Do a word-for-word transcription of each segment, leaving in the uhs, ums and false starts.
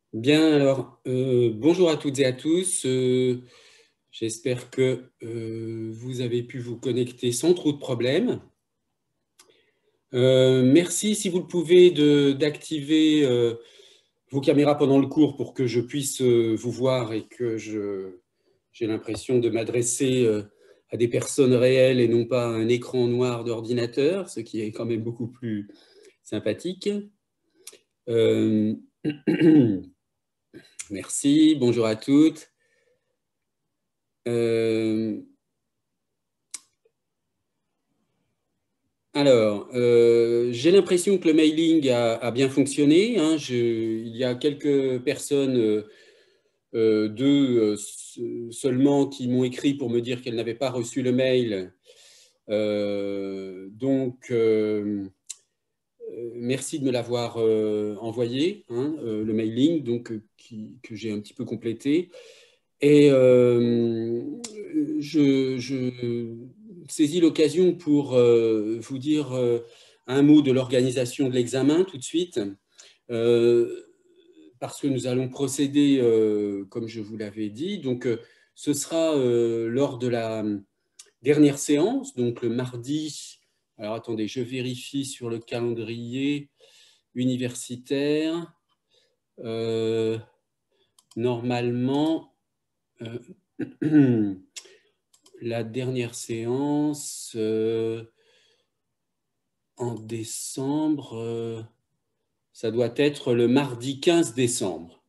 Bien, alors, euh, bonjour à toutes et à tous. Euh, j'espère que euh, vous avez pu vous connecter sans trop de problèmes. Euh, merci, si vous le pouvez, de- d'activer euh, vos caméras pendant le cours pour que je puisse euh, vous voir et que je, j'ai l'impression de m'adresser euh, à des personnes réelles et non pas à un écran noir d'ordinateur, ce qui est quand même beaucoup plus sympathique. Euh, merci, bonjour à toutes. Euh, Alors, euh, j'ai l'impression que le mailing a, a bien fonctionné, hein. Je- il y a quelques personnes, euh, euh, deux euh, se- seulement, qui m'ont écrit pour me dire qu'elles n'avaient pas reçu le mail. Euh, donc, euh, euh, merci de me l'avoir euh, envoyé, hein, euh, le mailing, donc, euh, qui- que j'ai un petit peu complété. Et euh, je, je saisis l'occasion pour euh, vous dire euh, un mot de l'organisation de l'examen tout de suite, euh, parce que nous allons procéder euh, comme je vous l'avais dit. Donc, euh, ce sera euh, lors de la dernière séance, donc le mardi. Alors, attendez, je vérifie sur le calendrier universitaire. Euh, normalement, euh, la dernière séance euh, en décembre, euh, ça doit être le mardi quinze décembre,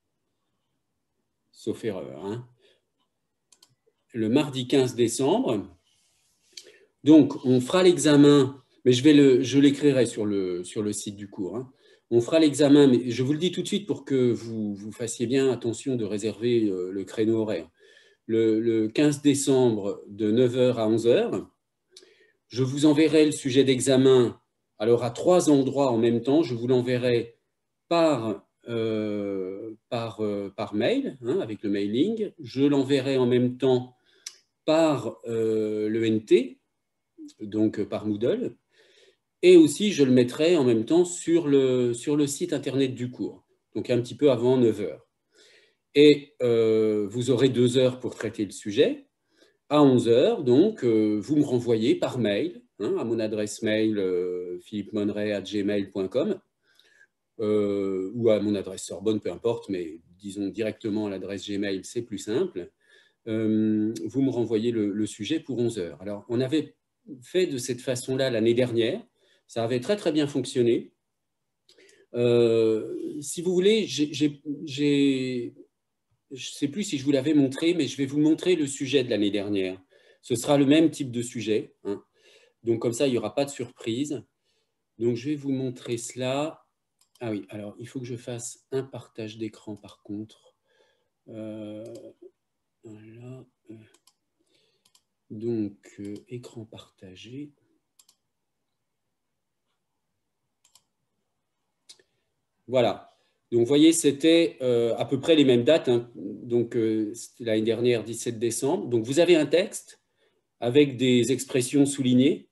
sauf erreur, hein. Le mardi quinze décembre. Donc, on fera l'examen, mais je vais le, je l'écrirai sur le, sur le site du cours, hein. On fera l'examen, mais je vous le dis tout de suite pour que vous, vous fassiez bien attention de réserver euh, le créneau horaire. Le, le quinze décembre de neuf heures à onze heures. Je vous enverrai le sujet d'examen, alors à trois endroits en même temps. Je vous l'enverrai par, euh, par, euh, par mail, hein, avec le mailing. Je l'enverrai en même temps par euh, l'E N T, donc par Moodle. Et aussi, je le mettrai en même temps sur le, sur le site internet du cours, donc un petit peu avant neuf heures. Et euh, vous aurez deux heures pour traiter le sujet. À onze heures, donc, euh, vous me renvoyez par mail, hein, à mon adresse mail euh, philippe monneray arobase gmail point com, euh, ou à mon adresse Sorbonne, peu importe, mais disons directement à l'adresse Gmail, c'est plus simple. Euh, vous me renvoyez le, le sujet pour onze heures. Alors, on avait fait de cette façon-là l'année dernière. Ça avait très, très bien fonctionné. Euh, si vous voulez, j'ai, j'ai, j'ai je ne sais plus si je vous l'avais montré, mais je vais vous montrer le sujet de l'année dernière. Ce sera le même type de sujet, hein. Donc, comme ça, il n'y aura pas de surprise. Donc, je vais vous montrer cela. Ah oui, alors, il faut que je fasse un partage d'écran, par contre. Euh, voilà. Donc, euh, écran partagé. Voilà. Donc, vous voyez, c'était euh, à peu près les mêmes dates, hein. Donc, euh, l'année dernière, dix-sept décembre. Donc, vous avez un texte avec des expressions soulignées.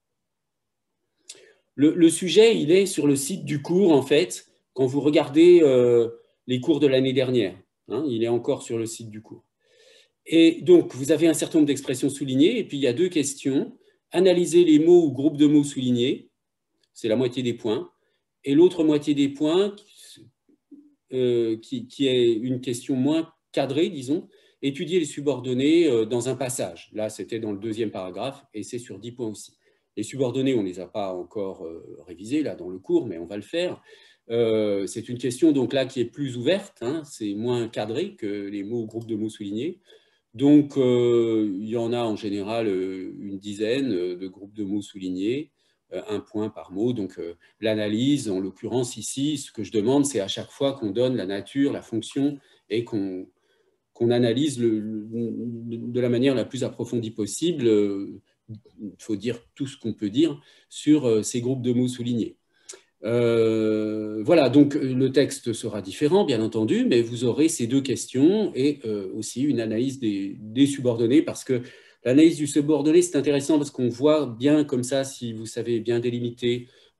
Le, le sujet, il est sur le site du cours, en fait, quand vous regardez euh, les cours de l'année dernière, hein, il est encore sur le site du cours. Et donc, vous avez un certain nombre d'expressions soulignées, et puis il y a deux questions. Analyser les mots ou groupes de mots soulignés, c'est la moitié des points. Et l'autre moitié des points, euh, qui, qui, est une question moins cadrée, disons, étudier les subordonnées euh, dans un passage. Là, c'était dans le deuxième paragraphe, et c'est sur dix points aussi. Les subordonnées, on ne les a pas encore euh, révisées là dans le cours, mais on va le faire. Euh, c'est une question donc là qui est plus ouverte, hein, c'est moins cadré que les mots ou groupes de mots soulignés. Donc, euh, il y en a en général euh, une dizaine euh, de groupes de mots soulignés, euh, un point par mot. Donc, euh, l'analyse, en l'occurrence ici, ce que je demande, c'est à chaque fois qu'on donne la nature, la fonction, et qu'on qu'on analyse le, le, de la manière la plus approfondie possible. Euh, il faut dire tout ce qu'on peut dire sur euh, ces groupes de mots soulignés. Euh, voilà, donc le texte sera différent, bien entendu, mais vous aurez ces deux questions et euh, aussi une analyse des, des subordonnées, parce que l'analyse du subordonné, c'est intéressant parce qu'on voit bien comme ça, si vous savez bien délimiter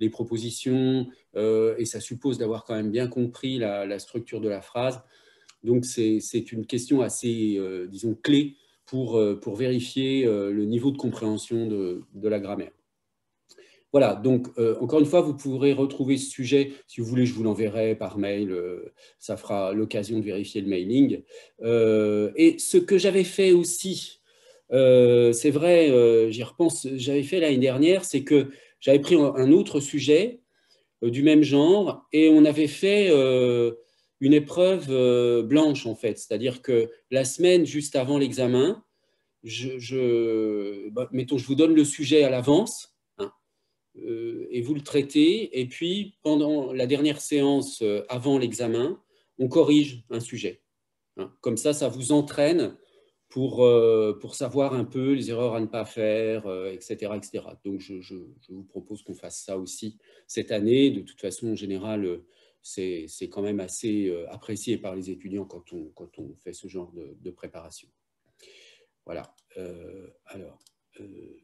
les propositions, euh, et ça suppose d'avoir quand même bien compris la, la structure de la phrase. Donc, c'est une question assez, euh, disons, clé pour, euh, pour vérifier euh, le niveau de compréhension de, de la grammaire. Voilà, donc, euh, encore une fois, vous pourrez retrouver ce sujet. Si vous voulez, je vous l'enverrai par mail. Euh, ça fera l'occasion de vérifier le mailing. Euh, et ce que j'avais fait aussi, euh, c'est vrai, euh, j'y repense, j'avais fait l'année dernière, c'est que j'avais pris un autre sujet euh, du même genre et on avait fait euh, une épreuve euh, blanche, en fait. C'est-à-dire que la semaine juste avant l'examen, je, je, bah, mettons, je vous donne le sujet à l'avance, hein, euh, et vous le traitez. Et puis, pendant la dernière séance euh, avant l'examen, on corrige un sujet. Hein. Comme ça, ça vous entraîne pour, euh, pour savoir un peu les erreurs à ne pas faire, euh, et cetera, et cetera. Donc, je, je, je vous propose qu'on fasse ça aussi cette année. De toute façon, en général, euh, c'est quand même assez euh, apprécié par les étudiants quand on, quand on fait ce genre de, de préparation. Voilà. Euh, alors, euh,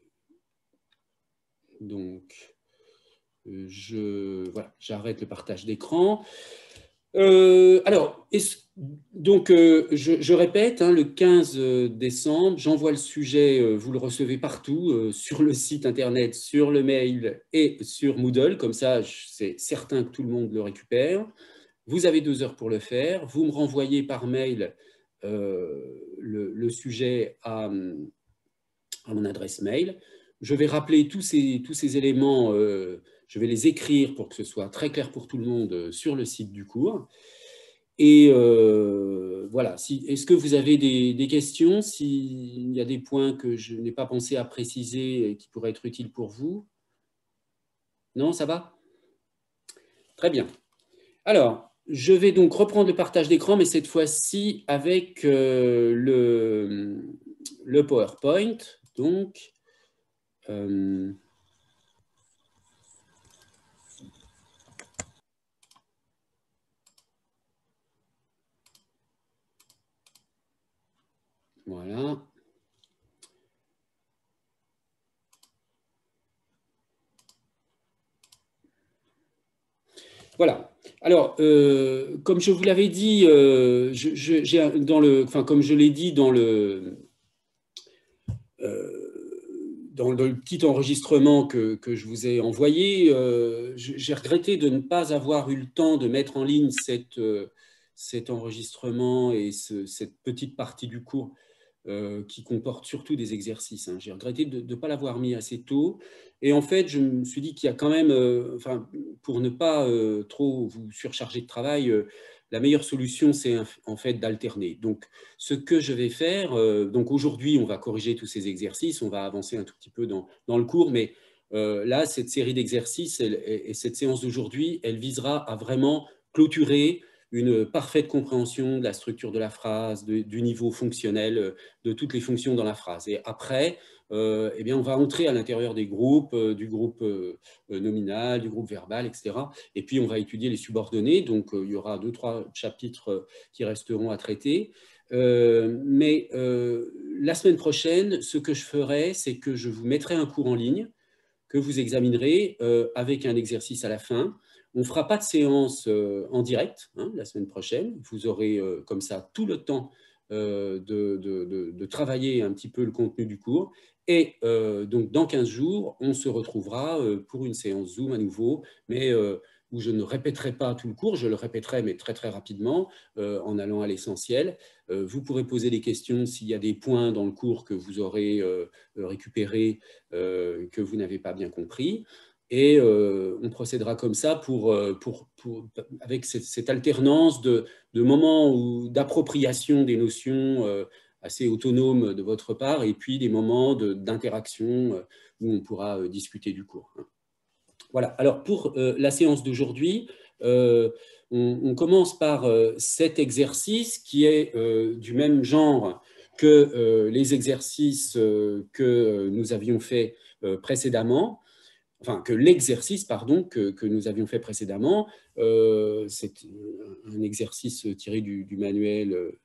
donc, euh, je, voilà, j'arrête le partage d'écran. Euh, alors, donc, euh, je, je répète, hein, le quinze décembre, j'envoie le sujet, euh, vous le recevez partout, euh, sur le site internet, sur le mail et sur Moodle. Comme ça, c'est certain que tout le monde le récupère. Vous avez deux heures pour le faire. Vous me renvoyez par mail euh, le, le sujet à, à mon adresse mail. Je vais rappeler tous ces, tous ces éléments, euh, je vais les écrire pour que ce soit très clair pour tout le monde euh, sur le site du cours. Et euh, voilà, si, est-ce que vous avez des, des questions? S'il y a des points que je n'ai pas pensé à préciser et qui pourraient être utiles pour vous? Non, ça va? Très bien. Alors, je vais donc reprendre le partage d'écran, mais cette fois-ci avec euh, le, le PowerPoint. Donc, euh, voilà. Voilà. Alors, euh, comme je vous l'avais dit, euh, je, je, dans le, enfin, comme je l'ai dit dans le, euh, dans le petit enregistrement que, que je vous ai envoyé, euh, j'ai regretté de ne pas avoir eu le temps de mettre en ligne cette, euh, cet enregistrement et ce, cette petite partie du cours euh, qui comporte surtout des exercices. Hein. J'ai regretté de ne pas l'avoir mis assez tôt. Et en fait, je me suis dit qu'il y a quand même, euh, enfin, pour ne pas euh, trop vous surcharger de travail, euh, la meilleure solution, c'est en fait d'alterner. Donc, ce que je vais faire, euh, donc aujourd'hui, on va corriger tous ces exercices, on va avancer un tout petit peu dans, dans le cours, mais euh, là, cette série d'exercices et, et cette séance d'aujourd'hui, elle visera à vraiment clôturer une parfaite compréhension de la structure de la phrase, de, du niveau fonctionnel, de toutes les fonctions dans la phrase. Et après, euh, eh bien, on va entrer à l'intérieur des groupes, euh, du groupe euh, nominal, du groupe verbal, et cetera. Et puis, on va étudier les subordonnées. Donc, euh, il y aura deux, trois chapitres qui resteront à traiter. Euh, mais euh, la semaine prochaine, ce que je ferai, c'est que je vous mettrai un cours en ligne que vous examinerez euh, avec un exercice à la fin. On ne fera pas de séance euh, en direct hein, la semaine prochaine. Vous aurez euh, comme ça tout le temps euh, de, de, de, de travailler un petit peu le contenu du cours. Et euh, donc, dans quinze jours, on se retrouvera euh, pour une séance Zoom à nouveau, mais euh, où je ne répéterai pas tout le cours, je le répéterai, mais très, très rapidement, euh, en allant à l'essentiel. Euh, vous pourrez poser des questions s'il y a des points dans le cours que vous aurez euh, récupérés, euh, que vous n'avez pas bien compris. Et euh, on procédera comme ça pour, pour, pour, avec cette, cette alternance de, de moments d'appropriation des notions euh, assez autonomes de votre part, et puis des moments d'interaction euh, où on pourra euh, discuter du cours. Voilà, alors pour euh, la séance d'aujourd'hui, euh, on, on commence par euh, cet exercice qui est euh, du même genre que euh, les exercices euh, que nous avions fait euh, précédemment, enfin que l'exercice, pardon, que, que nous avions fait précédemment. Euh, c'est un exercice tiré du, du manuel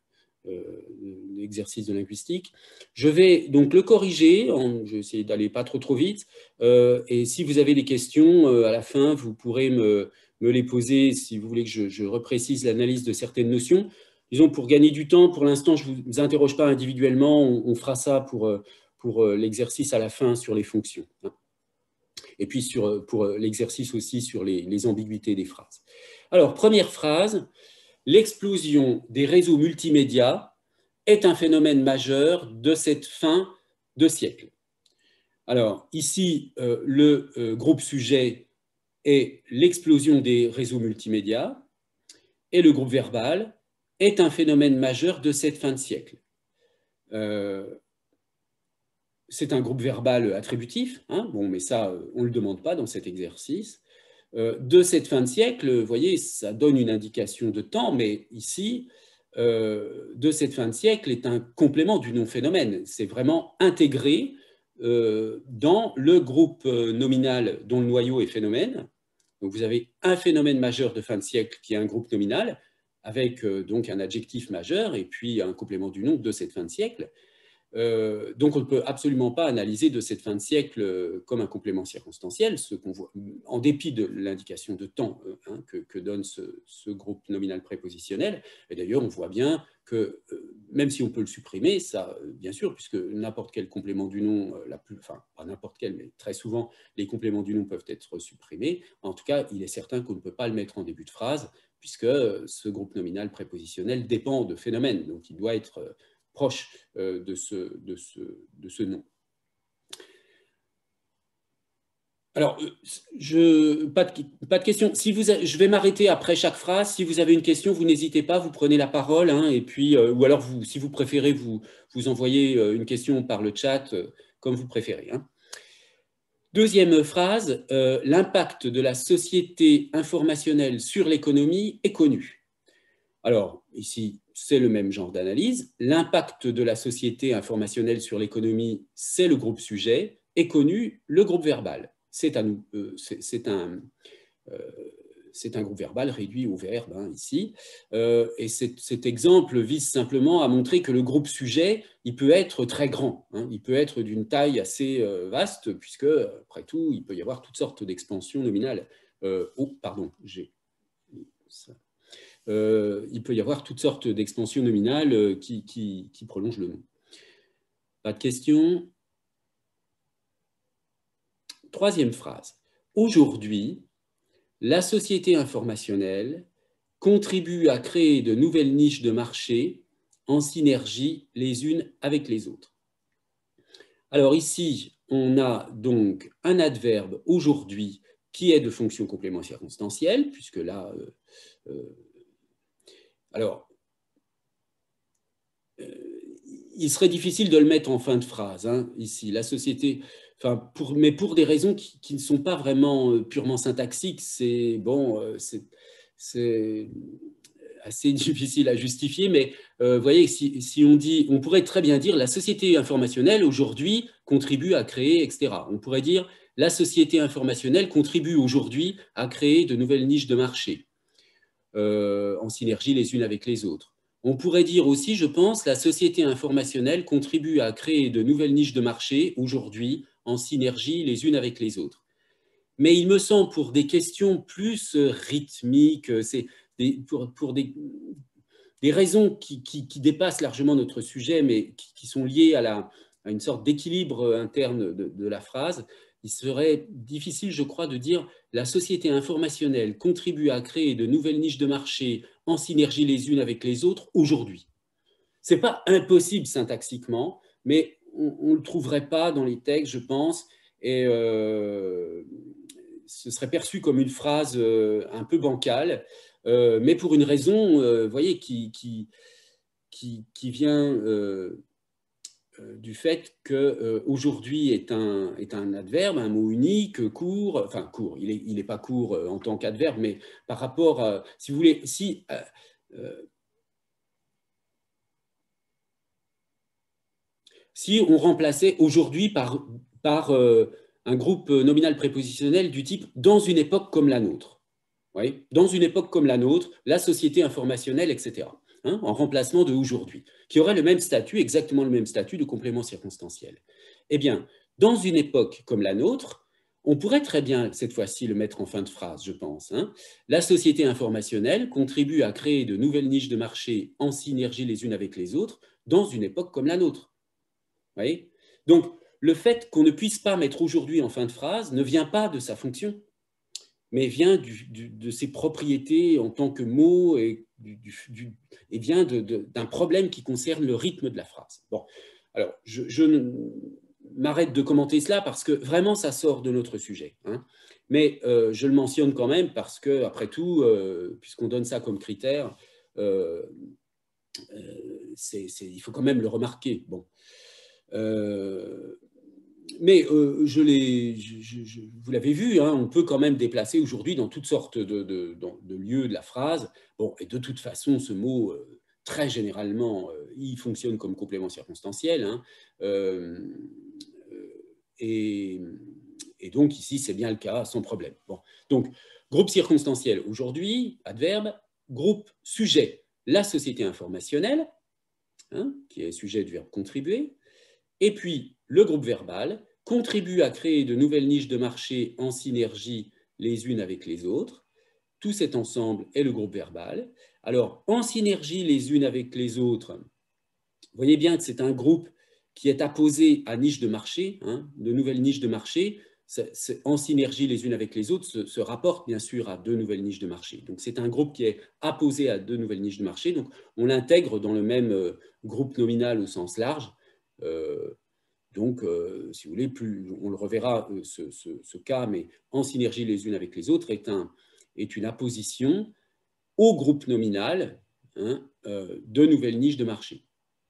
l'exercice de linguistique. Je vais donc le corriger, en, je vais essayer d'aller pas trop trop vite, euh, et si vous avez des questions euh, à la fin, vous pourrez me, me les poser si vous voulez que je, je reprécise l'analyse de certaines notions. Disons, pour gagner du temps, pour l'instant, je ne vous interroge pas individuellement, on, on fera ça pour, pour l'exercice à la fin sur les fonctions. Et puis sur, pour l'exercice aussi sur les, les ambiguïtés des phrases. Alors, première phrase, l'explosion des réseaux multimédia est un phénomène majeur de cette fin de siècle. Alors, ici, euh, le euh, groupe sujet est l'explosion des réseaux multimédia et le groupe verbal est un phénomène majeur de cette fin de siècle. Euh, c'est un groupe verbal attributif, hein, bon, mais ça, on ne le demande pas dans cet exercice. Euh, de cette fin de siècle, vous voyez, ça donne une indication de temps, mais ici, euh, de cette fin de siècle est un complément du non-phénomène. C'est vraiment intégré euh, dans le groupe nominal dont le noyau est phénomène. Donc vous avez un phénomène majeur de fin de siècle qui est un groupe nominal, avec euh, donc un adjectif majeur et puis un complément du nom de cette fin de siècle. Euh, donc on ne peut absolument pas analyser de cette fin de siècle comme un complément circonstanciel, ce qu'on voit, en dépit de l'indication de temps hein, que, que donne ce, ce groupe nominal prépositionnel. Et d'ailleurs, on voit bien que euh, même si on peut le supprimer, ça, bien sûr, puisque n'importe quel complément du nom, la plus, enfin pas n'importe quel, mais très souvent, les compléments du nom peuvent être supprimés. En tout cas, il est certain qu'on ne peut pas le mettre en début de phrase, puisque ce groupe nominal prépositionnel dépend de phénomènes, donc il doit être proche euh, de, ce, de, ce, de ce nom. Alors, je, pas, de, pas de question. Si vous, je vais m'arrêter après chaque phrase. Si vous avez une question, vous n'hésitez pas, vous prenez la parole. Hein, et puis, euh, ou alors, vous, si vous préférez, vous, vous envoyez une question par le chat, euh, comme vous préférez. Hein. Deuxième phrase, euh, l'impact de la société informationnelle sur l'économie est connu. Alors, ici, c'est le même genre d'analyse. L'impact de la société informationnelle sur l'économie, c'est le groupe sujet, est connu, le groupe verbal. C'est un, euh, c'est un, euh, c'est un groupe verbal réduit au verbe, hein, ici. Euh, et cet exemple vise simplement à montrer que le groupe sujet, il peut être très grand. Hein, il peut être d'une taille assez euh, vaste, puisque, après tout, il peut y avoir toutes sortes d'expansions nominales. Euh, oh, pardon, j'ai... ça. Euh, il peut y avoir toutes sortes d'expansions nominales qui, qui, qui prolongent le nom. Pas de questions? Troisième phrase. Aujourd'hui, la société informationnelle contribue à créer de nouvelles niches de marché en synergie les unes avec les autres. Alors ici, on a donc un adverbe aujourd'hui qui est de fonction complément circonstancielle, puisque là, euh, euh, alors, euh, il serait difficile de le mettre en fin de phrase, hein, ici. La société, enfin, pour, mais pour des raisons qui, qui ne sont pas vraiment purement syntaxiques, c'est bon, c'est assez difficile à justifier, mais euh, vous voyez, si, si on dit, on pourrait très bien dire la société informationnelle aujourd'hui contribue à créer, et cetera. On pourrait dire la société informationnelle contribue aujourd'hui à créer de nouvelles niches de marché euh, en synergie les unes avec les autres. On pourrait dire aussi, je pense, la société informationnelle contribue à créer de nouvelles niches de marché aujourd'hui en synergie les unes avec les autres. Mais il me semble, pour des questions plus rythmiques, c'est pour, pour des, des raisons qui, qui, qui dépassent largement notre sujet, mais qui, qui sont liées à, la, à une sorte d'équilibre interne de, de la phrase, il serait difficile, je crois, de dire la société informationnelle contribue à créer de nouvelles niches de marché en synergie les unes avec les autres aujourd'hui. Ce n'est pas impossible syntaxiquement, mais on ne le trouverait pas dans les textes, je pense, et euh, ce serait perçu comme une phrase euh, un peu bancale, euh, mais pour une raison, euh, vous voyez, qui, qui, qui, qui vient... Euh, du fait qu'aujourd'hui euh, est, un, est un adverbe, un mot unique, court, enfin court, il n'est il est pas court en tant qu'adverbe, mais par rapport, à, si vous voulez, si... Euh, euh, si on remplaçait aujourd'hui par, par euh, un groupe nominal prépositionnel du type « dans une époque comme la nôtre », oui, dans une époque comme la nôtre, la société informationnelle, et cetera. hein, en remplacement de aujourd'hui, qui aurait le même statut, exactement le même statut de complément circonstanciel. Eh bien, dans une époque comme la nôtre, on pourrait très bien, cette fois-ci, le mettre en fin de phrase, je pense. Hein. La société informationnelle contribue à créer de nouvelles niches de marché en synergie les unes avec les autres dans une époque comme la nôtre. Vous voyez ? Donc, le fait qu'on ne puisse pas mettre aujourd'hui en fin de phrase ne vient pas de sa fonction, mais vient du, du, de ses propriétés en tant que mot et, du, du, et vient de, de, d'un problème qui concerne le rythme de la phrase. Bon, alors, je, je ne m'arrête de commenter cela parce que vraiment, ça sort de notre sujet. Hein. Mais euh, je le mentionne quand même parce que, après tout, euh, puisqu'on donne ça comme critère, euh, euh, c'est, c'est, il faut quand même le remarquer. Bon. Euh, mais euh, je l'ai, je, je, vous l'avez vu, hein, on peut quand même déplacer aujourd'hui dans toutes sortes de, de, de, de lieux de la phrase. Bon, et de toute façon, ce mot, euh, très généralement, euh, il fonctionne comme complément circonstanciel. Hein, euh, et, et donc ici, c'est bien le cas, sans problème. Bon, donc, groupe circonstanciel aujourd'hui, adverbe, groupe sujet, la société informationnelle, hein, qui est sujet du verbe contribuer. Et puis, le groupe verbal contribue à créer de nouvelles niches de marché en synergie les unes avec les autres. Tout cet ensemble est le groupe verbal. Alors, en synergie les unes avec les autres, vous voyez bien que c'est un groupe qui est apposé à niches de marché, hein, de nouvelles niches de marché. C'est, c'est en synergie les unes avec les autres se, se rapporte bien sûr à deux nouvelles niches de marché. Donc, c'est un groupe qui est apposé à deux nouvelles niches de marché. Donc, on l'intègre dans le même euh, groupe nominal au sens large. Euh, donc, euh, si vous voulez, plus, on le reverra, euh, ce, ce, ce cas, mais en synergie les unes avec les autres, est, un, est une apposition au groupe nominal, hein, euh, de nouvelles niches de marché.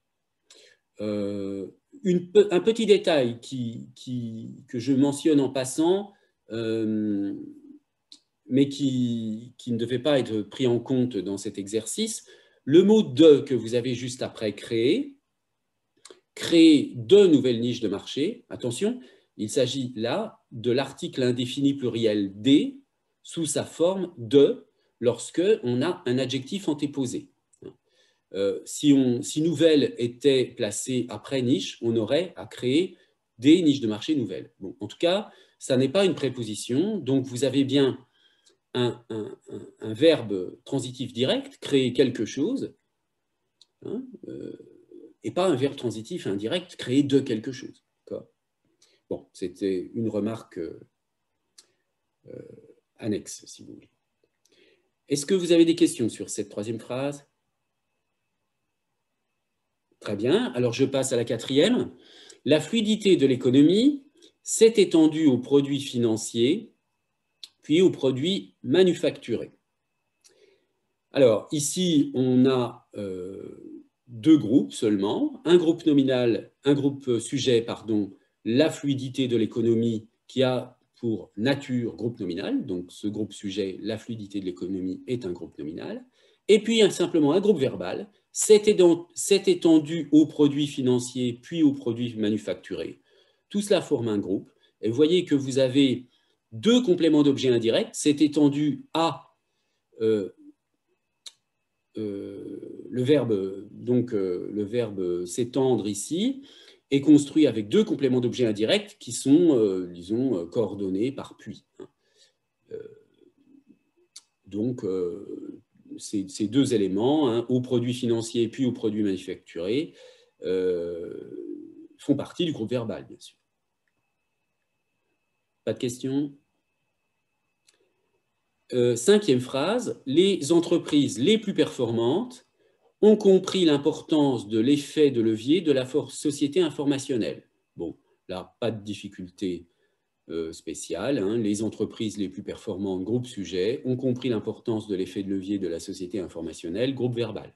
Euh, une, un petit détail qui, qui, que je mentionne en passant, euh, mais qui, qui ne devait pas être pris en compte dans cet exercice, le mot « de » que vous avez juste après « créer », créer de nouvelles niches de marché. Attention, il s'agit là de l'article indéfini pluriel « des » sous sa forme « de » lorsque on a un adjectif antéposé. Euh, si, on, si nouvelle était placée après niche, on aurait à créer des niches de marché nouvelles. Bon, en tout cas, ça n'est pas une préposition, donc vous avez bien un, un, un, un verbe transitif direct, créer quelque chose, hein, euh, et pas un verbe transitif indirect, créer de quelque chose. Bon, c'était une remarque euh, euh, annexe, si vous voulez. Est-ce que vous avez des questions sur cette troisième phrase? Très bien, alors je passe à la quatrième. La fluidité de l'économie s'est étendue aux produits financiers, puis aux produits manufacturés. Alors, ici, on a euh, deux groupes seulement. Un groupe nominal, un groupe sujet, pardon, la fluidité de l'économie qui a pour nature groupe nominal. Donc, ce groupe sujet, la fluidité de l'économie, est un groupe nominal. Et puis, simplement, un groupe verbal, s'est étendu aux produits financiers, puis aux produits manufacturés. Tout cela forme un groupe. Et vous voyez que vous avez deux compléments d'objet indirects. C'est étendu à euh, euh, le verbe, donc euh, le verbe s'étendre ici est construit avec deux compléments d'objet indirects qui sont, euh, disons, coordonnés par puis. Euh, donc, euh, ces, ces deux éléments, hein, aux produits financiers puis aux produits manufacturés, euh, font partie du groupe verbal, bien sûr. Pas de questions? Euh, cinquième phrase, les entreprises les plus performantes ont compris l'importance de l'effet de levier de la société informationnelle. Bon, là, pas de difficulté euh, spéciale. Hein. Les entreprises les plus performantes, groupe sujet, ont compris l'importance de l'effet de levier de la société informationnelle, groupe verbal.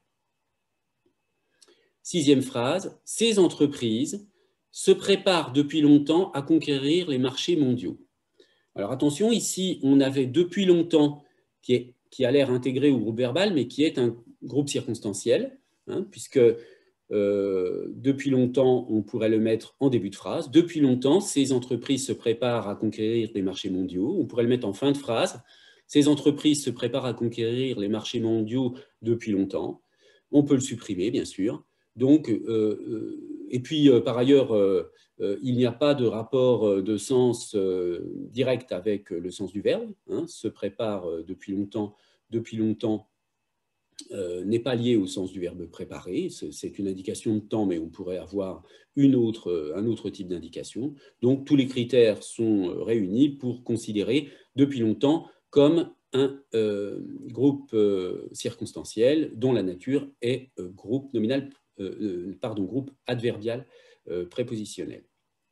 Sixième phrase, ces entreprises se préparent depuis longtemps à conquérir les marchés mondiaux. Alors attention, ici, on avait depuis longtemps qui, est, qui a l'air intégré au groupe verbal, mais qui est un groupe circonstanciel, hein, puisque euh, depuis longtemps, on pourrait le mettre en début de phrase. Depuis longtemps, ces entreprises se préparent à conquérir les marchés mondiaux. On pourrait le mettre en fin de phrase. Ces entreprises se préparent à conquérir les marchés mondiaux depuis longtemps. on peut le supprimer, bien sûr. Donc, euh, et puis, euh, par ailleurs, euh, euh, il n'y a pas de rapport de sens euh, direct avec le sens du verbe, hein, se prépare euh, depuis longtemps, depuis longtemps euh, n'est pas lié au sens du verbe préparer, c'est une indication de temps, mais on pourrait avoir une autre, un autre type d'indication. Donc, tous les critères sont réunis pour considérer depuis longtemps comme un euh, groupe euh, circonstanciel dont la nature est euh, groupe nominal, euh, pardon, groupe adverbial euh, prépositionnel.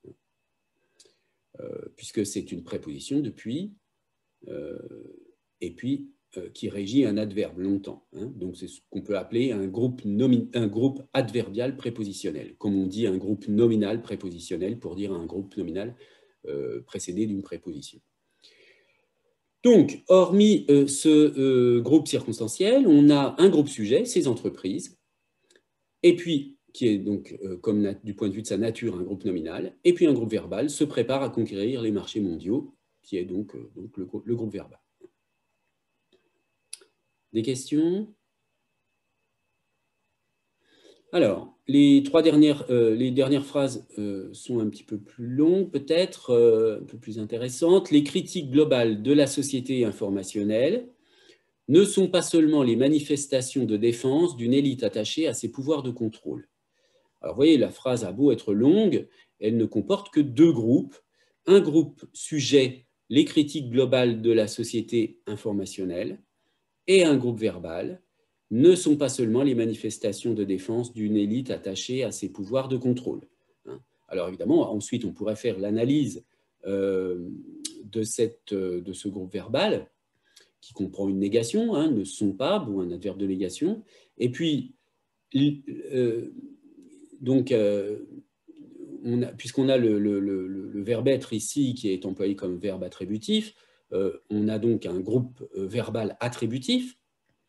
Euh, puisque c'est une préposition depuis, euh, et puis euh, qui régit un adverbe longtemps. Hein. Donc c'est ce qu'on peut appeler un groupe, un groupe adverbial prépositionnel, comme on dit un groupe nominal prépositionnel pour dire un groupe nominal euh, précédé d'une préposition. Donc, hormis euh, ce euh, groupe circonstanciel, on a un groupe sujet, ces entreprises, et puis, qui est donc, euh, comme du point de vue de sa nature, un groupe nominal, et puis un groupe verbal se prépare à conquérir les marchés mondiaux, qui est donc, euh, donc le, le groupe verbal. Des questions? Alors, les trois dernières, euh, les dernières phrases euh, sont un petit peu plus longues, peut-être, euh, un peu plus intéressantes. Les critiques globales de la société informationnelle ne sont pas seulement les manifestations de défense d'une élite attachée à ses pouvoirs de contrôle. Alors, vous voyez, la phrase a beau être longue, elle ne comporte que deux groupes. Un groupe sujet, les critiques globales de la société informationnelle, et un groupe verbal, ne sont pas seulement les manifestations de défense d'une élite attachée à ses pouvoirs de contrôle. Alors évidemment, ensuite, on pourrait faire l'analyse euh, de, cette, de ce groupe verbal, qui comprend une négation, hein, ne sont pas, ou un adverbe de négation, et puis, euh, donc, euh, puisqu'on a le, le, le, le verbe être ici, qui est employé comme verbe attributif, euh, on a donc un groupe verbal attributif,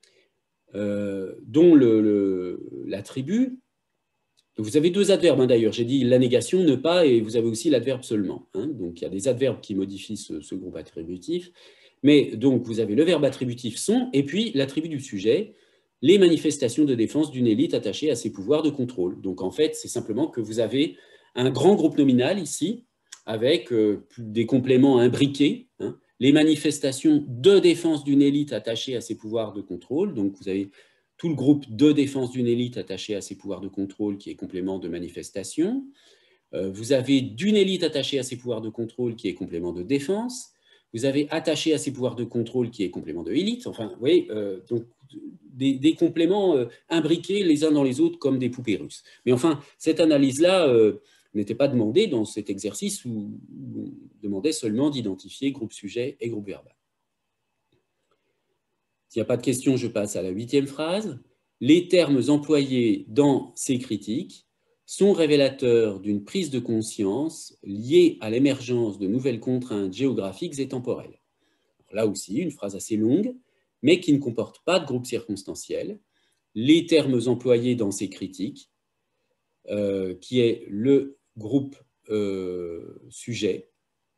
Euh, dont l'attribut, vous avez deux adverbes hein, d'ailleurs, j'ai dit la négation, ne pas, et vous avez aussi l'adverbe seulement. Hein, donc il y a des adverbes qui modifient ce, ce groupe attributif, mais donc vous avez le verbe attributif sont, et puis l'attribut du sujet, les manifestations de défense d'une élite attachée à ses pouvoirs de contrôle. Donc en fait, c'est simplement que vous avez un grand groupe nominal ici, avec euh, des compléments imbriqués, hein, les manifestations de défense d'une élite attachée à ses pouvoirs de contrôle. Donc, vous avez tout le groupe de défense d'une élite attachée à ses pouvoirs de contrôle qui est complément de manifestation. Euh, vous avez d'une élite attachée à ses pouvoirs de contrôle qui est complément de défense. Vous avez attaché à ses pouvoirs de contrôle qui est complément de élite. Enfin, vous voyez, euh, donc des, des compléments euh, imbriqués les uns dans les autres comme des poupées russes. Mais enfin, cette analyse-là euh, n'était pas demandée dans cet exercice où on demandait seulement d'identifier groupe sujet et groupe verbal. S'il n'y a pas de questions, je passe à la huitième phrase. Les termes employés dans ces critiques sont révélateurs d'une prise de conscience liée à l'émergence de nouvelles contraintes géographiques et temporelles. Alors là aussi, une phrase assez longue, mais qui ne comporte pas de groupe circonstanciel. Les termes employés dans ces critiques, euh, qui est le groupe euh, sujet.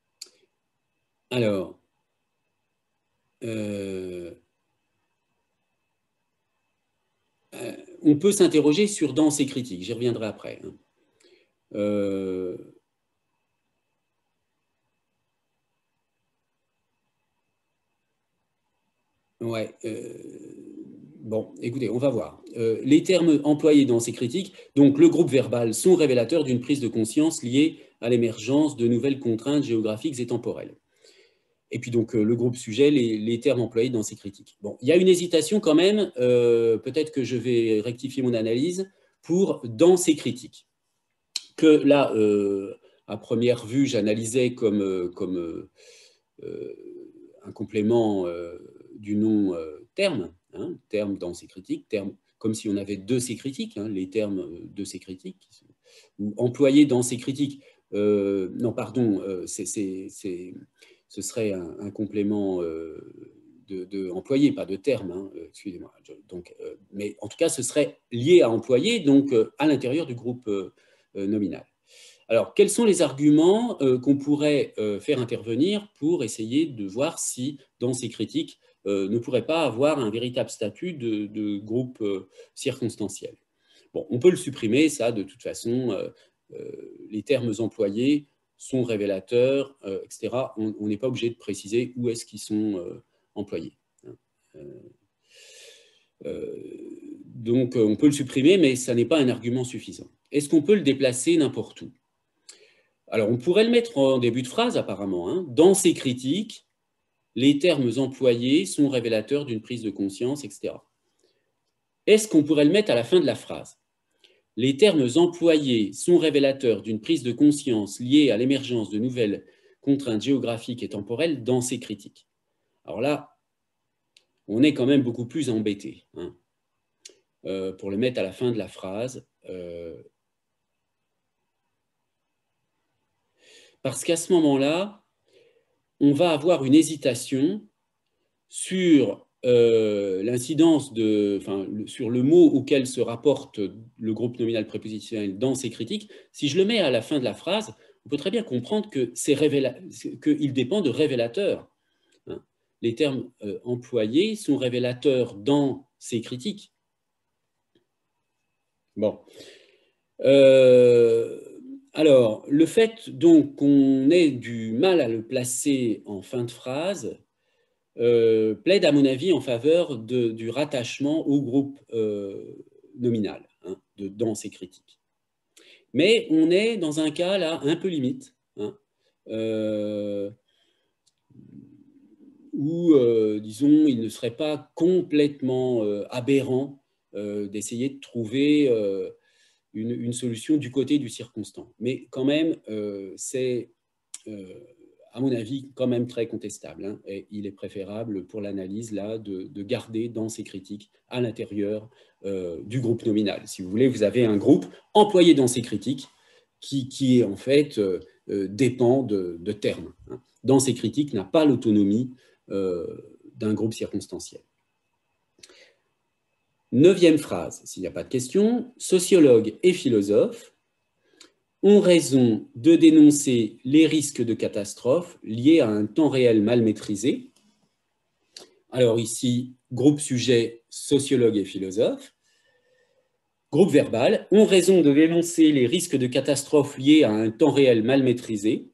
Alors, euh, euh, on peut s'interroger sur dans ces critiques, j'y reviendrai après. Hein. Euh, ouais. Euh, bon, écoutez, on va voir. Euh, les termes employés dans ces critiques, donc le groupe verbal, sont révélateurs d'une prise de conscience liée à l'émergence de nouvelles contraintes géographiques et temporelles. Et puis donc euh, le groupe sujet, les, les termes employés dans ces critiques. Bon, il y a une hésitation quand même, euh, peut-être que je vais rectifier mon analyse, pour dans ces critiques, que là, euh, à première vue, j'analysais comme, euh, comme euh, un complément euh, du nom euh, terme, hein, terme dans ces critiques, terme comme si on avait deux ces critiques, hein, les termes de ces critiques, ou employés dans ces critiques. Euh, non, pardon, euh, c'est, c'est, c'est, ce serait un, un complément euh, de, de employé, pas de terme, hein, excusez-moi. Donc, euh, mais en tout cas, ce serait lié à employé, donc euh, à l'intérieur du groupe euh, nominal. Alors, quels sont les arguments euh, qu'on pourrait euh, faire intervenir pour essayer de voir si, dans ces critiques, euh, ne pourrait pas avoir un véritable statut de, de groupe euh, circonstanciel. Bon, on peut le supprimer, ça, de toute façon, euh, euh, les termes employés sont révélateurs, euh, et cetera. On n'est pas obligé de préciser où est-ce qu'ils sont euh, employés. Euh, euh, donc, on peut le supprimer, mais ça n'est pas un argument suffisant. Est-ce qu'on peut le déplacer n'importe où? Alors, on pourrait le mettre en début de phrase, apparemment. Hein. Dans ces critiques, les termes employés sont révélateurs d'une prise de conscience, et cetera. Est-ce qu'on pourrait le mettre à la fin de la phrase? Les termes employés sont révélateurs d'une prise de conscience liée à l'émergence de nouvelles contraintes géographiques et temporelles dans ces critiques. Alors là, on est quand même beaucoup plus embêté. Hein. Euh, pour le mettre à la fin de la phrase, euh, parce qu'à ce moment-là, on va avoir une hésitation sur euh, l'incidence de, enfin, sur le mot auquel se rapporte le groupe nominal prépositionnel dans ces critiques. Si je le mets à la fin de la phrase, on peut très bien comprendre que c'est révéla... qu'il dépend de révélateurs. Hein. Les termes euh, employés sont révélateurs dans ces critiques. Bon. Euh, alors, le fait donc qu'on ait du mal à le placer en fin de phrase euh, plaide, à mon avis, en faveur de, du rattachement au groupe euh, nominal hein, de, dans ces critiques. Mais on est dans un cas là un peu limite, hein, euh, où, euh, disons, il ne serait pas complètement euh, aberrant euh, d'essayer de trouver euh, une, une solution du côté du circonstant. Mais quand même, euh, c'est, euh, à mon avis, quand même très contestable. Hein, et il est préférable pour l'analyse là de, de garder dans ces critiques à l'intérieur euh, du groupe nominal. Si vous voulez, vous avez un groupe employé dans ces critiques qui, qui en fait, euh, euh, dépend de, de termes. Hein. Dans ces critiques, n'a pas l'autonomie euh, d'un groupe circonstanciel. Neuvième phrase, s'il n'y a pas de question, sociologues et philosophes ont raison de dénoncer les risques de catastrophe liés à un temps réel mal maîtrisé. Alors ici, groupe sujet, sociologues et philosophes. Groupe verbal, ont raison de dénoncer les risques de catastrophe liés à un temps réel mal maîtrisé.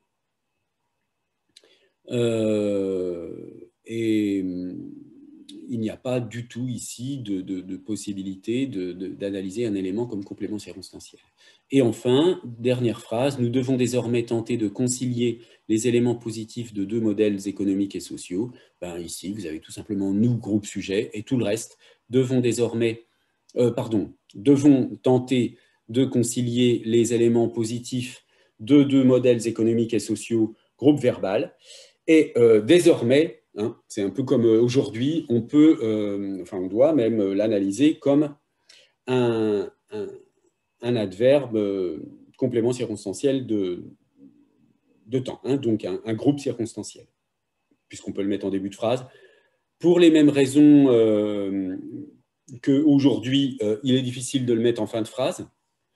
Euh, et il n'y a pas du tout ici de, de, de possibilité d'analyser de, de, un élément comme complément circonstanciel. Et enfin, dernière phrase, nous devons désormais tenter de concilier les éléments positifs de deux modèles économiques et sociaux. Ben, ici, vous avez tout simplement nous, groupe sujet, et tout le reste, devons désormais, euh, pardon, devons tenter de concilier les éléments positifs de deux modèles économiques et sociaux, groupe verbal. Et euh, désormais, hein, c'est un peu comme aujourd'hui, on peut, euh, enfin on doit même l'analyser comme un, un, un adverbe euh, complément circonstanciel de, de temps, hein, donc un, un groupe circonstanciel, puisqu'on peut le mettre en début de phrase. Pour les mêmes raisons euh, qu'aujourd'hui, euh, il est difficile de le mettre en fin de phrase.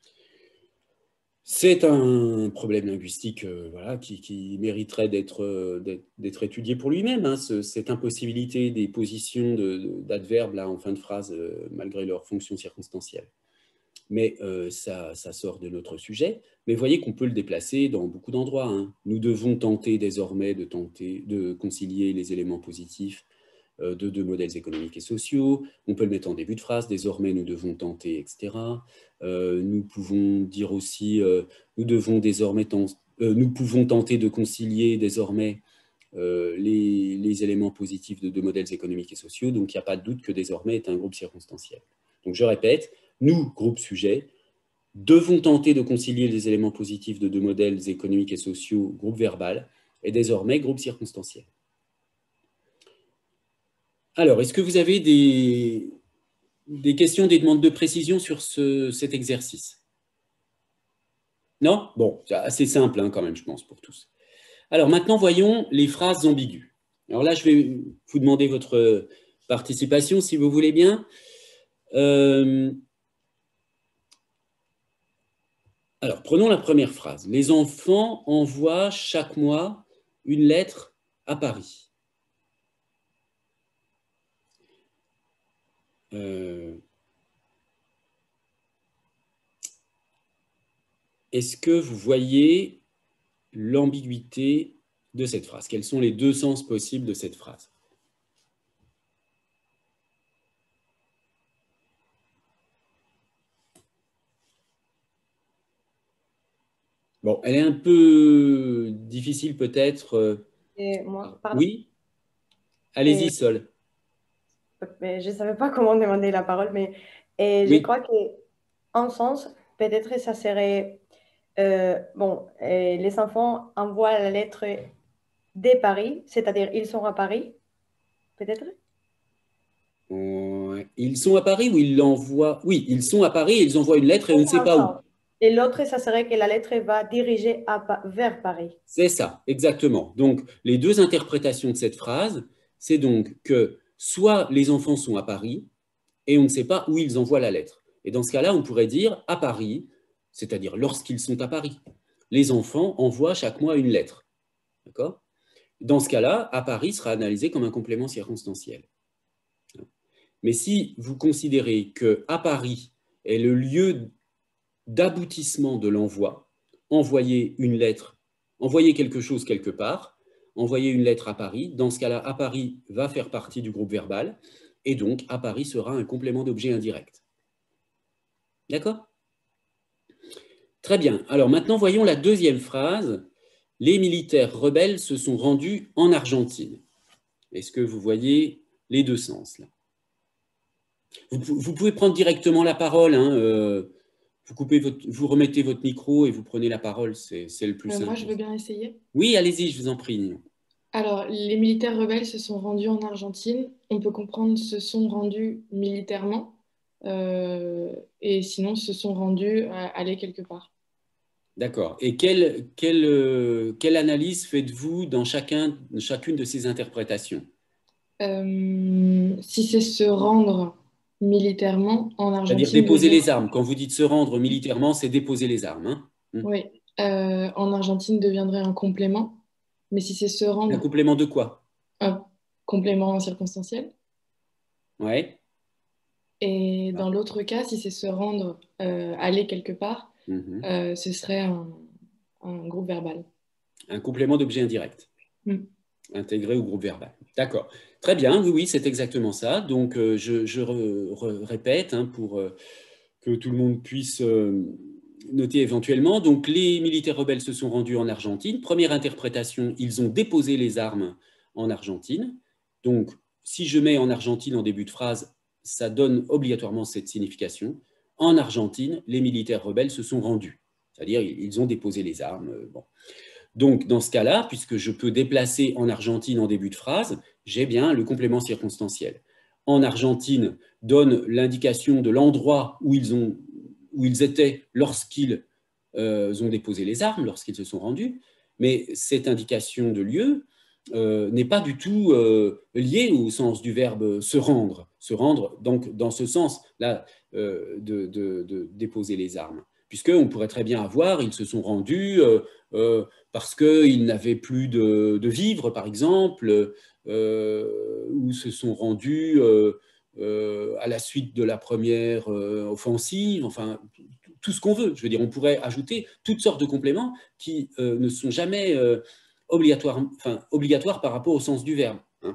C'est un problème linguistique euh, voilà, qui, qui mériterait d'être euh, d'être étudié pour lui-même, hein, ce, cette impossibilité des positions d'adverbes de, de, en fin de phrase, euh, malgré leur fonction circonstancielle. Mais euh, ça, ça sort de notre sujet. Mais voyez qu'on peut le déplacer dans beaucoup d'endroits. Hein. Nous devons tenter désormais de, tenter, de concilier les éléments positifs de deux modèles économiques et sociaux. On peut le mettre en début de phrase, désormais nous devons tenter, et cetera. Euh, nous pouvons dire aussi, euh, nous devons désormais, euh, nous pouvons tenter de concilier désormais euh, les, les éléments positifs de deux modèles économiques et sociaux. Donc il n'y a pas de doute que désormais est un groupe circonstanciel. Donc je répète, nous, groupe sujet, devons tenter de concilier les éléments positifs de deux modèles économiques et sociaux, groupe verbal, et désormais groupe circonstanciel. Alors, est-ce que vous avez des, des questions, des demandes de précision sur ce, cet exercice? Non? Bon, c'est assez simple hein, quand même, je pense, pour tous. Alors, maintenant, voyons les phrases ambiguës. Alors là, je vais vous demander votre participation, si vous voulez bien. Euh, alors, prenons la première phrase. Les enfants envoient chaque mois une lettre à Paris. euh, est-ce que vous voyez l'ambiguïté de cette phrase? Quels sont les deux sens possibles de cette phrase? Bon, elle est un peu difficile peut-être. Et moi, pardon. Oui? Allez-y, Et, Sol. mais je ne savais pas comment demander la parole, mais et je Oui. crois qu'en sens, peut-être ça serait, euh, bon, et les enfants envoient la lettre dès Paris, c'est-à-dire ils sont à Paris, peut-être? Ouais. Ils sont à Paris ou ils l'envoient? Oui, ils sont à Paris et ils envoient une lettre et on ne sait pas où. Ensemble. Et l'autre, ça serait que la lettre va diriger à Pa- vers Paris. C'est ça, exactement. Donc, les deux interprétations de cette phrase, c'est donc que soit les enfants sont à Paris et on ne sait pas où ils envoient la lettre. Et dans ce cas-là, on pourrait dire à Paris, c'est-à-dire lorsqu'ils sont à Paris. Les enfants envoient chaque mois une lettre. D'accord? Dans ce cas-là, à Paris sera analysé comme un complément circonstanciel. Mais si vous considérez que à Paris est le lieu d'aboutissement de l'envoi, envoyer une lettre, envoyer quelque chose quelque part, envoyer une lettre à Paris, dans ce cas-là, à Paris va faire partie du groupe verbal, et donc à Paris sera un complément d'objet indirect. D'accord? Très bien. Alors maintenant, voyons la deuxième phrase. Les militaires rebelles se sont rendus en Argentine. Est-ce que vous voyez les deux sens là? Vous, vous, pouvez prendre directement la parole. Hein, euh, vous, coupez votre, vous remettez votre micro et vous prenez la parole. C'est le plus Euh, moi, simple. je veux bien essayer. Oui, allez-y, je vous en prie. Alors, les militaires rebelles se sont rendus en Argentine. On peut comprendre se sont rendus militairement, euh, et sinon se sont rendus à aller quelque part. D'accord. Et quelle, quelle, euh, quelle analyse faites-vous dans chacun, chacune de ces interprétations? Euh, si c'est se rendre militairement en C'est-à-dire Argentine déposer devient, les armes. Quand vous dites se rendre militairement, c'est déposer les armes. Hein. Hmm. oui, euh, en Argentine deviendrait un complément. Mais si c'est se Un rendre, complément de quoi? un complément circonstanciel. Ouais. Et Ah. dans l'autre cas, si c'est se rendre, euh, aller quelque part, Mhm. euh, ce serait un, un groupe verbal. Un complément d'objet indirect, Mm. intégré au groupe verbal. D'accord. Très bien, oui, oui, c'est exactement ça. Donc, euh, je, je re, re, répète hein, pour euh, que tout le monde puisse euh, noter éventuellement. Donc, les militaires rebelles se sont rendus en Argentine. Première interprétation, ils ont déposé les armes en Argentine. Donc, si je mets en Argentine en début de phrase, ça donne obligatoirement cette signification. En Argentine, les militaires rebelles se sont rendus. C'est-à-dire, ils ont déposé les armes. Bon. Donc, dans ce cas-là, puisque je peux déplacer en Argentine en début de phrase, j'ai bien le complément circonstanciel. En Argentine donne l'indication de l'endroit où ils, ont, où ils étaient lorsqu'ils euh, ont déposé les armes, lorsqu'ils se sont rendus, mais cette indication de lieu euh, n'est pas du tout euh, liée au sens du verbe se rendre. Se rendre, donc, dans ce sens-là, euh, de, de, de, déposer les armes. Puisqu'on pourrait très bien avoir, ils se sont rendus euh, euh, parce qu'ils n'avaient plus de, de, vivres, par exemple, euh, ou se sont rendus euh, euh, à la suite de la première euh, offensive, enfin, tout ce qu'on veut. Je veux dire, on pourrait ajouter toutes sortes de compléments qui euh, ne sont jamais euh, obligatoires, enfin, obligatoires par rapport au sens du verbe. Hein.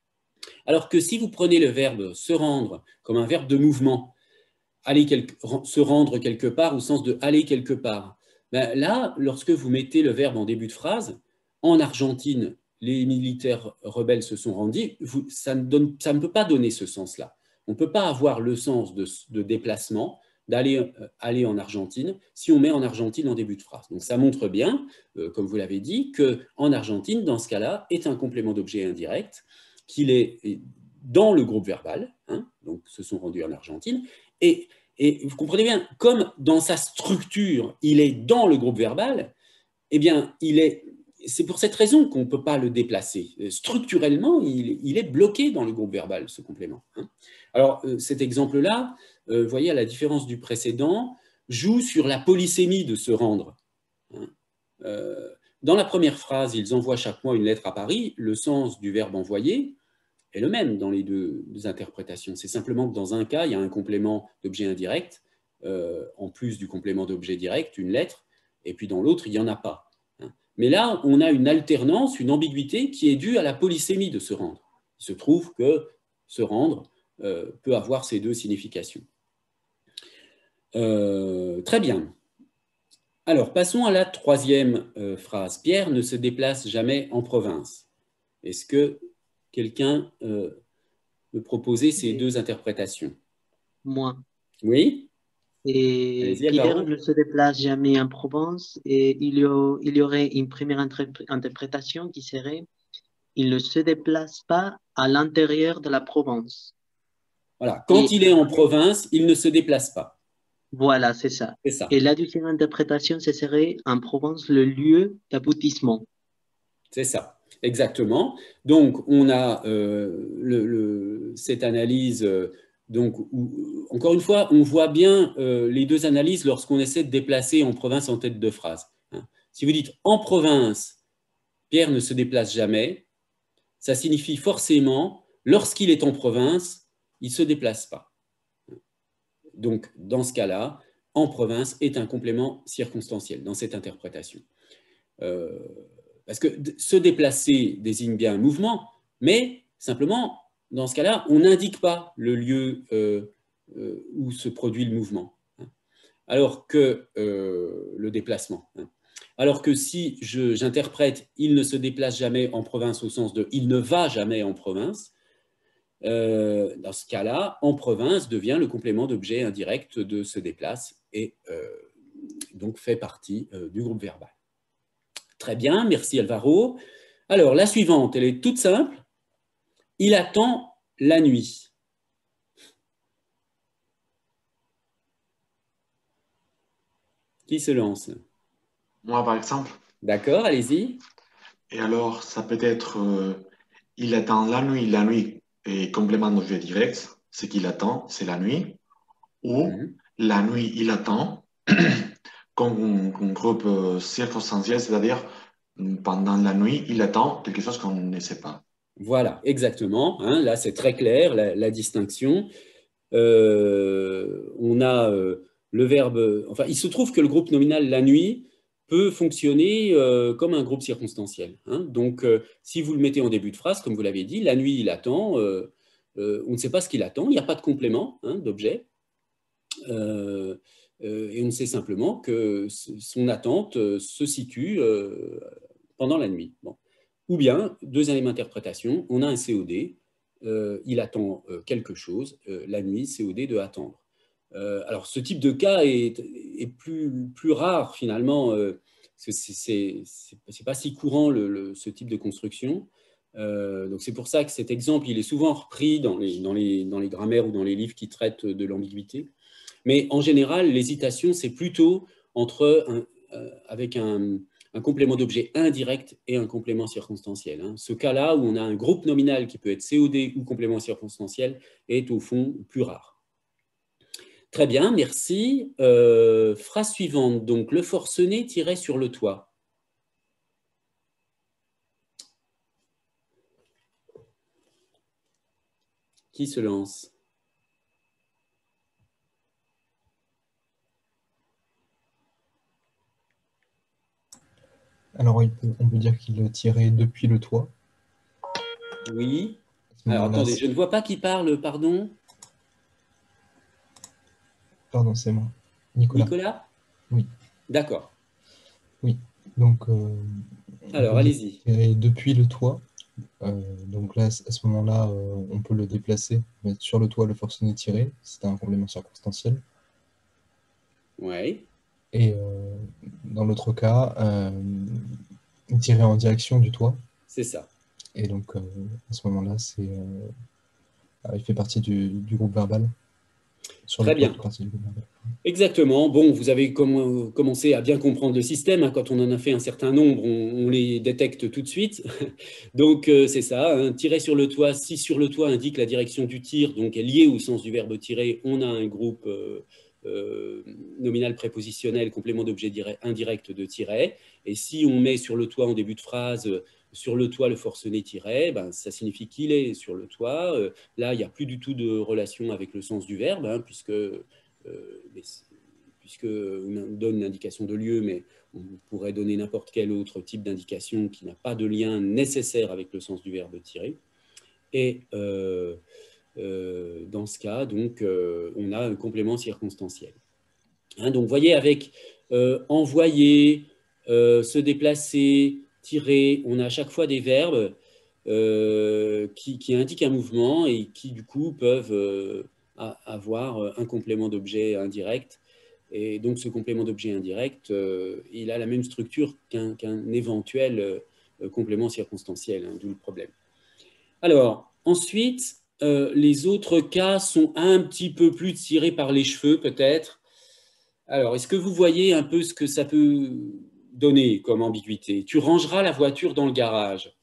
Alors que si vous prenez le verbe se rendre comme un verbe de mouvement, aller quelque, se rendre quelque part au sens de aller quelque part, ben là, lorsque vous mettez le verbe en début de phrase, en Argentine, les militaires rebelles se sont rendus, vous, ça, ne donne, ça ne peut pas donner ce sens-là. On ne peut pas avoir le sens de, de déplacement, d'aller euh, aller en Argentine, si on met en Argentine en début de phrase. Donc ça montre bien, euh, comme vous l'avez dit, qu'en Argentine, dans ce cas-là, est un complément d'objet indirect, qu'il est dans le groupe verbal, hein, donc se sont rendus en Argentine, et, et vous comprenez bien, comme dans sa structure, il est dans le groupe verbal, eh bien, il est, c'est pour cette raison qu'on ne peut pas le déplacer. Structurellement, il, il, est bloqué dans le groupe verbal, ce complément. Hein. Alors, euh, cet exemple-là, euh, vous voyez, à la différence du précédent, joue sur la polysémie de se rendre. Hein. Euh, dans la première phrase, ils envoient chaque mois une lettre à Paris, le sens du verbe envoyer est le même dans les deux, deux interprétations. C'est simplement que dans un cas, il y a un complément d'objet indirect, euh, en plus du complément d'objet direct, une lettre, et puis dans l'autre, il n'y en a pas. Hein. Mais là, on a une alternance, une ambiguïté qui est due à la polysémie de se rendre. Il se trouve que se rendre euh, peut avoir ces deux significations. Euh, très bien. Alors, passons à la troisième euh, phrase. Pierre ne se déplace jamais en province. Est-ce que quelqu'un euh, peut proposer ces Et deux interprétations? moi. Oui? Et Allez-y, Pierre Alvaro. ne se déplace jamais en Provence et il y, a- il y aurait une première interpr- interprétation qui serait il ne se déplace pas à l'intérieur de la Provence. Voilà. Quand Et il est en province, il ne se déplace pas. voilà, c'est ça. C'est ça. Et la deuxième interprétation, ce serait en Provence le lieu d'aboutissement. C'est ça. Exactement. Donc, on a euh, le, le, cette analyse. Euh, donc, où, encore une fois, on voit bien euh, les deux analyses lorsqu'on essaie de déplacer en province en tête de phrase. Hein. Si vous dites en province, Pierre ne se déplace jamais, ça signifie forcément, lorsqu'il est en province, il ne se déplace pas. Donc, dans ce cas-là, en province est un complément circonstanciel dans cette interprétation. Euh, parce que se déplacer désigne bien un mouvement, mais simplement, dans ce cas-là, on n'indique pas le lieu euh, euh, où se produit le mouvement, hein, alors que euh, le déplacement. Hein. Alors que si j'interprète « il ne se déplace jamais en province » au sens de « il ne va jamais en province », euh, dans ce cas-là, en province devient le complément d'objet indirect de se déplace et euh, donc fait partie euh, du groupe verbal. Très bien, merci Alvaro. Alors, la suivante, elle est toute simple. Il attend la nuit. Qui se lance? Moi, par exemple. D'accord, allez-y. Et alors, ça peut être euh, il attend la nuit. La nuit est complément d'objet direct. Ce qu'il attend, c'est la nuit. Ou Mhm. la nuit, il attend comme un groupe euh, circonstanciel, c'est-à-dire pendant la nuit, il attend quelque chose qu'on ne sait pas. Voilà, exactement. Hein, là, c'est très clair, la, la distinction. Euh, on a euh, le verbe... Enfin, il se trouve que le groupe nominal la nuit peut fonctionner euh, comme un groupe circonstanciel. Hein. Donc, euh, si vous le mettez en début de phrase, comme vous l'avez dit, la nuit, il attend, euh, euh, on ne sait pas ce qu'il attend, il n'y a pas de complément hein, d'objet. Euh, euh, et on sait simplement que son attente euh, se situe euh, pendant la nuit. Bon. Ou bien, deuxième interprétation, on a un C O D, euh, il attend euh, quelque chose, euh, la nuit, C O D de attendre. Euh, alors, ce type de cas est, est plus, plus rare finalement, euh, parce que c'est pas si courant le, le, ce type de construction. Euh, donc c'est pour ça que cet exemple, il est souvent repris dans les, dans, les, dans les grammaires ou dans les livres qui traitent de l'ambiguïté. Mais en général, l'hésitation, c'est plutôt entre un, euh, avec un, un complément d'objet indirect et un complément circonstanciel. Hein. Ce cas-là, où on a un groupe nominal qui peut être C O D ou complément circonstanciel, est au fond plus rare. Très bien, merci. Euh, phrase suivante. Donc, le forcené tirait sur le toit. Qui se lance? Alors, il peut, on peut dire qu'il tirait depuis le toit. Oui. Alors, attendez, je ne vois pas qui parle, pardon. Pardon, c'est moi. Nicolas. Nicolas? Oui. D'accord. Oui. Donc, euh, alors, allez-y. Depuis le toit. Euh, donc là, à ce moment-là, euh, on peut le déplacer, mettre sur le toit le forcené tiré. C'est un complément circonstanciel. Oui. Et euh, dans l'autre cas, euh, tirer en direction du toit. C'est ça. Et donc, euh, à ce moment-là, c'est, euh, il fait partie du, du groupe verbal. Sur Très le toit, bien. partie du groupe verbal. Exactement. Bon, vous avez com commencé à bien comprendre le système. Hein. Quand on en a fait un certain nombre, on, on les détecte tout de suite. Donc, euh, c'est ça. Hein. Tirer sur le toit. Si sur le toit indique la direction du tir, donc est lié au sens du verbe tirer, on a un groupe euh, euh, nominal prépositionnel, complément d'objet indirect de tirer. Et si on met sur le toit en début de phrase sur le toit, le forcené tiret, ben, ça signifie qu'il est sur le toit. Euh, là, il n'y a plus du tout de relation avec le sens du verbe, hein, puisque, euh, puisque on donne une indication de lieu, mais on pourrait donner n'importe quel autre type d'indication qui n'a pas de lien nécessaire avec le sens du verbe tirer. Et euh, euh, dans ce cas, donc, euh, on a un complément circonstanciel. Hein, donc, vous voyez, avec euh, envoyer, euh, se déplacer, tirer, on a à chaque fois des verbes euh, qui, qui indiquent un mouvement et qui, du coup, peuvent euh, avoir un complément d'objet indirect. Et donc, ce complément d'objet indirect, euh, il a la même structure qu'un qu'un éventuel euh, complément circonstanciel, hein, d'où le problème. Alors, ensuite, euh, les autres cas sont un petit peu plus tirés par les cheveux, peut-être. Alors, est-ce que vous voyez un peu ce que ça peut donner comme ambiguïté? Tu rangeras la voiture dans le garage.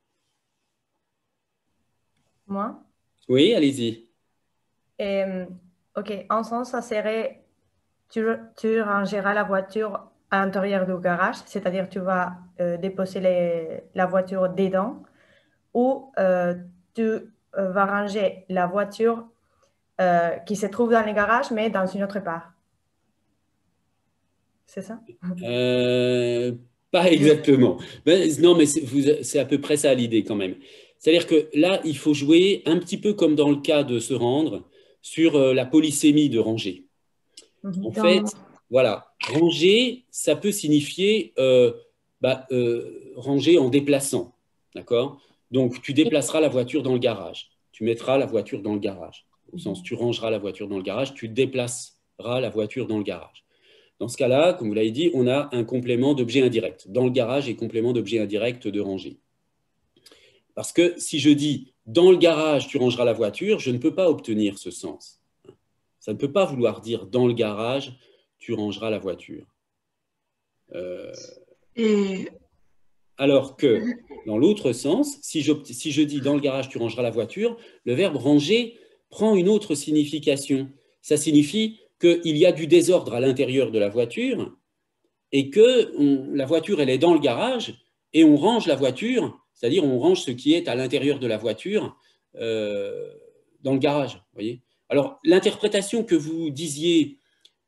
Moi? Oui, allez-y. Euh, ok, en sens, ça serait tu, tu rangeras la voiture à l'intérieur du garage, c'est-à-dire tu vas euh, déposer les, la voiture dedans, ou euh, tu euh, vas ranger la voiture euh, qui se trouve dans le garage, mais dans une autre part. C'est ça? Euh, pas exactement. Ben, non, mais c'est à peu près ça l'idée quand même. C'est-à-dire que là, il faut jouer un petit peu comme dans le cas de se rendre sur euh, la polysémie de ranger. En Dans... fait, voilà, ranger, ça peut signifier euh, bah, euh, ranger en déplaçant, d'accord? Donc, tu déplaceras la voiture dans le garage. Tu mettras la voiture dans le garage. Au sens, tu rangeras la voiture dans le garage, tu déplaceras la voiture dans le garage. Dans ce cas-là, comme vous l'avez dit, on a un complément d'objet indirect. Dans le garage et complément d'objet indirect de ranger. Parce que si je dis dans le garage, tu rangeras la voiture, je ne peux pas obtenir ce sens. Ça ne peut pas vouloir dire dans le garage, tu rangeras la voiture. Euh, Et... Alors que dans l'autre sens, si je, si je dis dans le garage, tu rangeras la voiture, le verbe ranger prend une autre signification. Ça signifie qu'il y a du désordre à l'intérieur de la voiture et que on, la voiture, elle est dans le garage et on range la voiture, c'est-à-dire on range ce qui est à l'intérieur de la voiture euh, dans le garage. Voyez. Alors, l'interprétation que vous disiez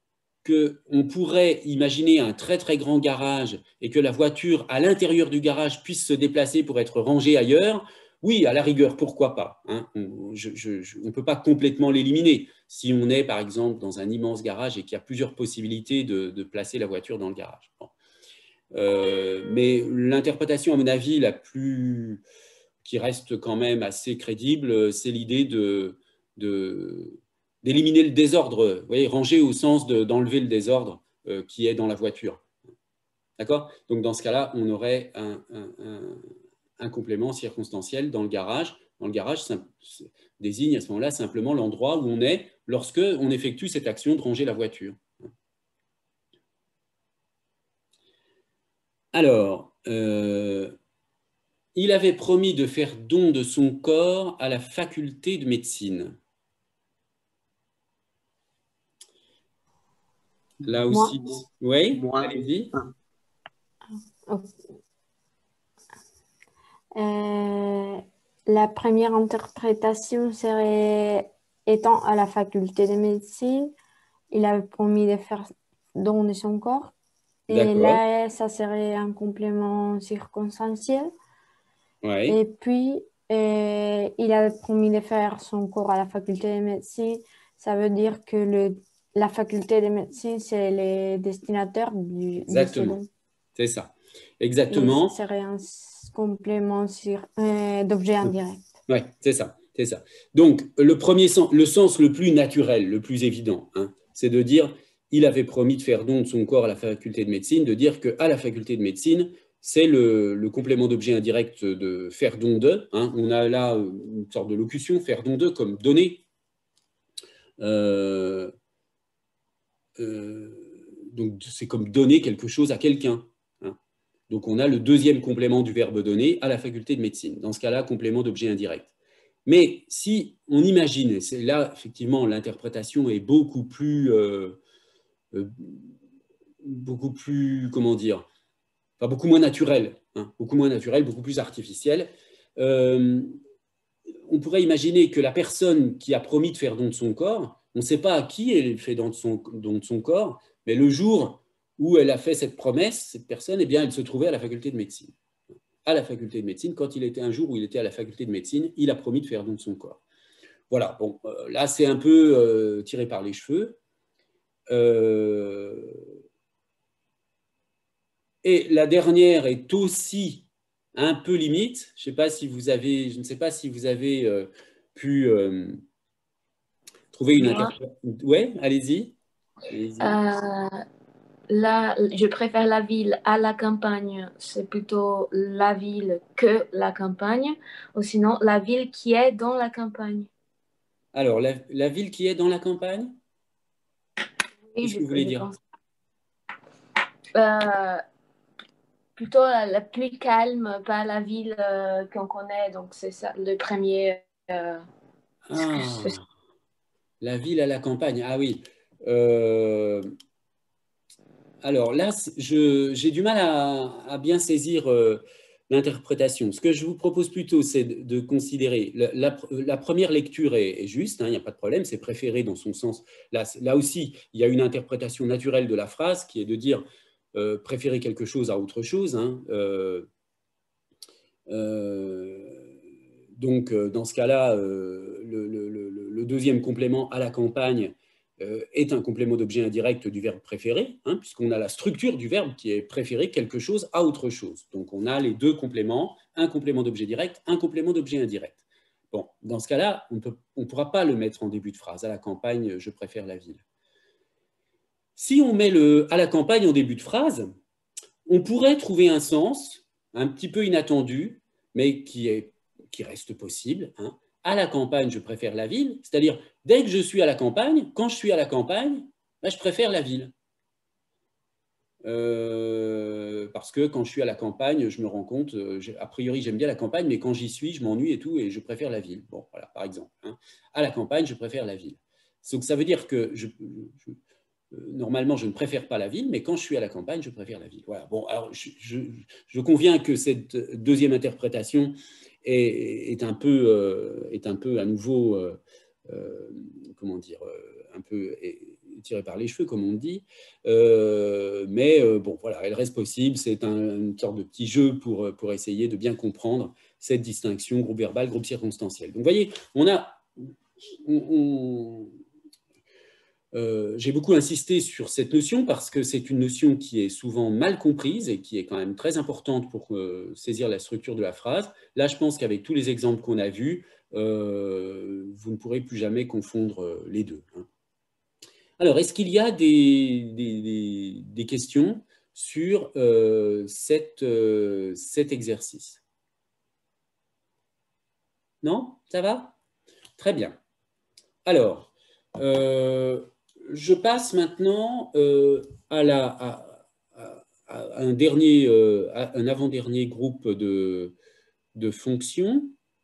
qu'on pourrait imaginer un très très grand garage et que la voiture à l'intérieur du garage puisse se déplacer pour être rangée ailleurs, oui, à la rigueur, pourquoi pas, hein. On ne peut pas complètement l'éliminer. Si on est, par exemple, dans un immense garage et qu'il y a plusieurs possibilités de, de placer la voiture dans le garage. Bon. Euh, mais l'interprétation, à mon avis, la plus, qui reste quand même assez crédible, c'est l'idée de, de, d'éliminer le désordre, vous voyez, ranger au sens d'enlever le désordre euh, qui est dans la voiture. D'accord? Donc, dans ce cas-là, on aurait un, un, un un complément circonstanciel dans le garage. Dans le garage, ça désigne à ce moment-là simplement l'endroit où on est lorsque on effectue cette action de ranger la voiture. Alors, euh, il avait promis de faire don de son corps à la faculté de médecine. Là aussi, moi, oui, moi, allez-y. Okay. Euh, la première interprétation serait étant à la faculté de médecine, il avait promis de faire don de son corps. Et là, ça serait un complément circonstanciel. Ouais. Et puis, euh, il avait promis de faire son cours à la faculté de médecine. Ça veut dire que le, la faculté de médecine, c'est les destinataires du, Exactement. du C'est ça. Exactement. Et ça serait un complément sur, euh, d'objet indirect. Oui, c'est ça, c'est ça. Donc, le premier sens, le sens le plus naturel, le plus évident, hein, c'est de dire il avait promis de faire don de son corps à la faculté de médecine, de dire qu'à la faculté de médecine, c'est le, le complément d'objet indirect de faire don de. Hein, on a là une sorte de locution, faire don de, comme donner. Euh, euh, donc, c'est comme donner quelque chose à quelqu'un. Hein. Donc, on a le deuxième complément du verbe donner à la faculté de médecine. Dans ce cas-là, complément d'objet indirect. Mais si on imagine, et c'est là, effectivement, l'interprétation est beaucoup plus, euh, euh, beaucoup plus, comment dire, enfin, beaucoup moins naturelle. hein, beaucoup moins naturel, beaucoup plus artificiel. Euh, on pourrait imaginer que la personne qui a promis de faire don de son corps, on ne sait pas à qui elle fait don de son, don de son corps, mais le jour où elle a fait cette promesse, cette personne, eh bien, elle se trouvait à la faculté de médecine. À la faculté de médecine, quand il était un jour où il était à la faculté de médecine, il a promis de faire don de son corps. Voilà, bon, euh, là c'est un peu euh, tiré par les cheveux. Euh, et la dernière est aussi un peu limite. Je, sais pas si vous avez, je ne sais pas si vous avez euh, pu euh, trouver une interprétation. Ouais, allez-y. Allez-y. Euh, là, je préfère la ville à la campagne. C'est plutôt la ville que la campagne, ou sinon la ville qui est dans la campagne. Alors, la, la ville qui est dans la campagne? Oui, Qu'est-ce je, que vous voulez je dire? pense. Euh, plutôt la, la plus calme, pas la ville euh, qu'on connaît. Donc, c'est ça le premier. Euh, Ah, la ville à la campagne. Ah oui. Euh, alors là, j'ai du mal à, à bien saisir euh, l'interprétation. Ce que je vous propose plutôt, c'est de, de considérer la, la, la première lecture est, est juste, il n'y a pas de problème, c'est préféré dans son sens. Là, là aussi, il y a une interprétation naturelle de la phrase qui est de dire euh, préférer quelque chose à autre chose. Hein, euh, euh, donc, dans ce cas-là, euh, le, le, le, le deuxième complément à la campagne euh, est un complément d'objet indirect du verbe préféré, hein, puisqu'on a la structure du verbe qui est préféré quelque chose à autre chose. Donc, on a les deux compléments, un complément d'objet direct, un complément d'objet indirect. Bon, dans ce cas-là, on peut, on ne pourra pas le mettre en début de phrase. À la campagne, je préfère la ville. Si on met le à la campagne en début de phrase, on pourrait trouver un sens un petit peu inattendu, mais qui, est, qui reste possible. Hein. À la campagne, je préfère la ville, c'est-à-dire, dès que je suis à la campagne, quand je suis à la campagne, ben, je préfère la ville. Euh, parce que quand je suis à la campagne, je me rends compte, euh, a priori, j'aime bien la campagne, mais quand j'y suis, je m'ennuie et tout, et je préfère la ville. Bon, voilà, par exemple. Hein. À la campagne, je préfère la ville. Donc, ça veut dire que je, je normalement, je ne préfère pas la ville, mais quand je suis à la campagne, je préfère la ville. Voilà. Bon, alors, je, je, je conviens que cette deuxième interprétation est, est, un, peu, euh, est un peu à nouveau, euh, euh, comment dire, un peu tirée par les cheveux, comme on dit. Euh, mais euh, bon, voilà, elle reste possible. C'est un, une sorte de petit jeu pour, pour essayer de bien comprendre cette distinction groupe verbal, groupe circonstanciel. Donc, vous voyez, on a... On, on, Euh, j'ai beaucoup insisté sur cette notion parce que c'est une notion qui est souvent mal comprise et qui est quand même très importante pour euh, saisir la structure de la phrase. Là, je pense qu'avec tous les exemples qu'on a vus, euh, vous ne pourrez plus jamais confondre les deux. Hein. Alors, est-ce qu'il y a des, des, des, des questions sur euh, cette, euh, cet exercice? Non? Ça va? Très bien. Alors, euh, je passe maintenant euh, à, la, à, à, à un, dernier, euh, à un avant-dernier groupe de, de fonctions,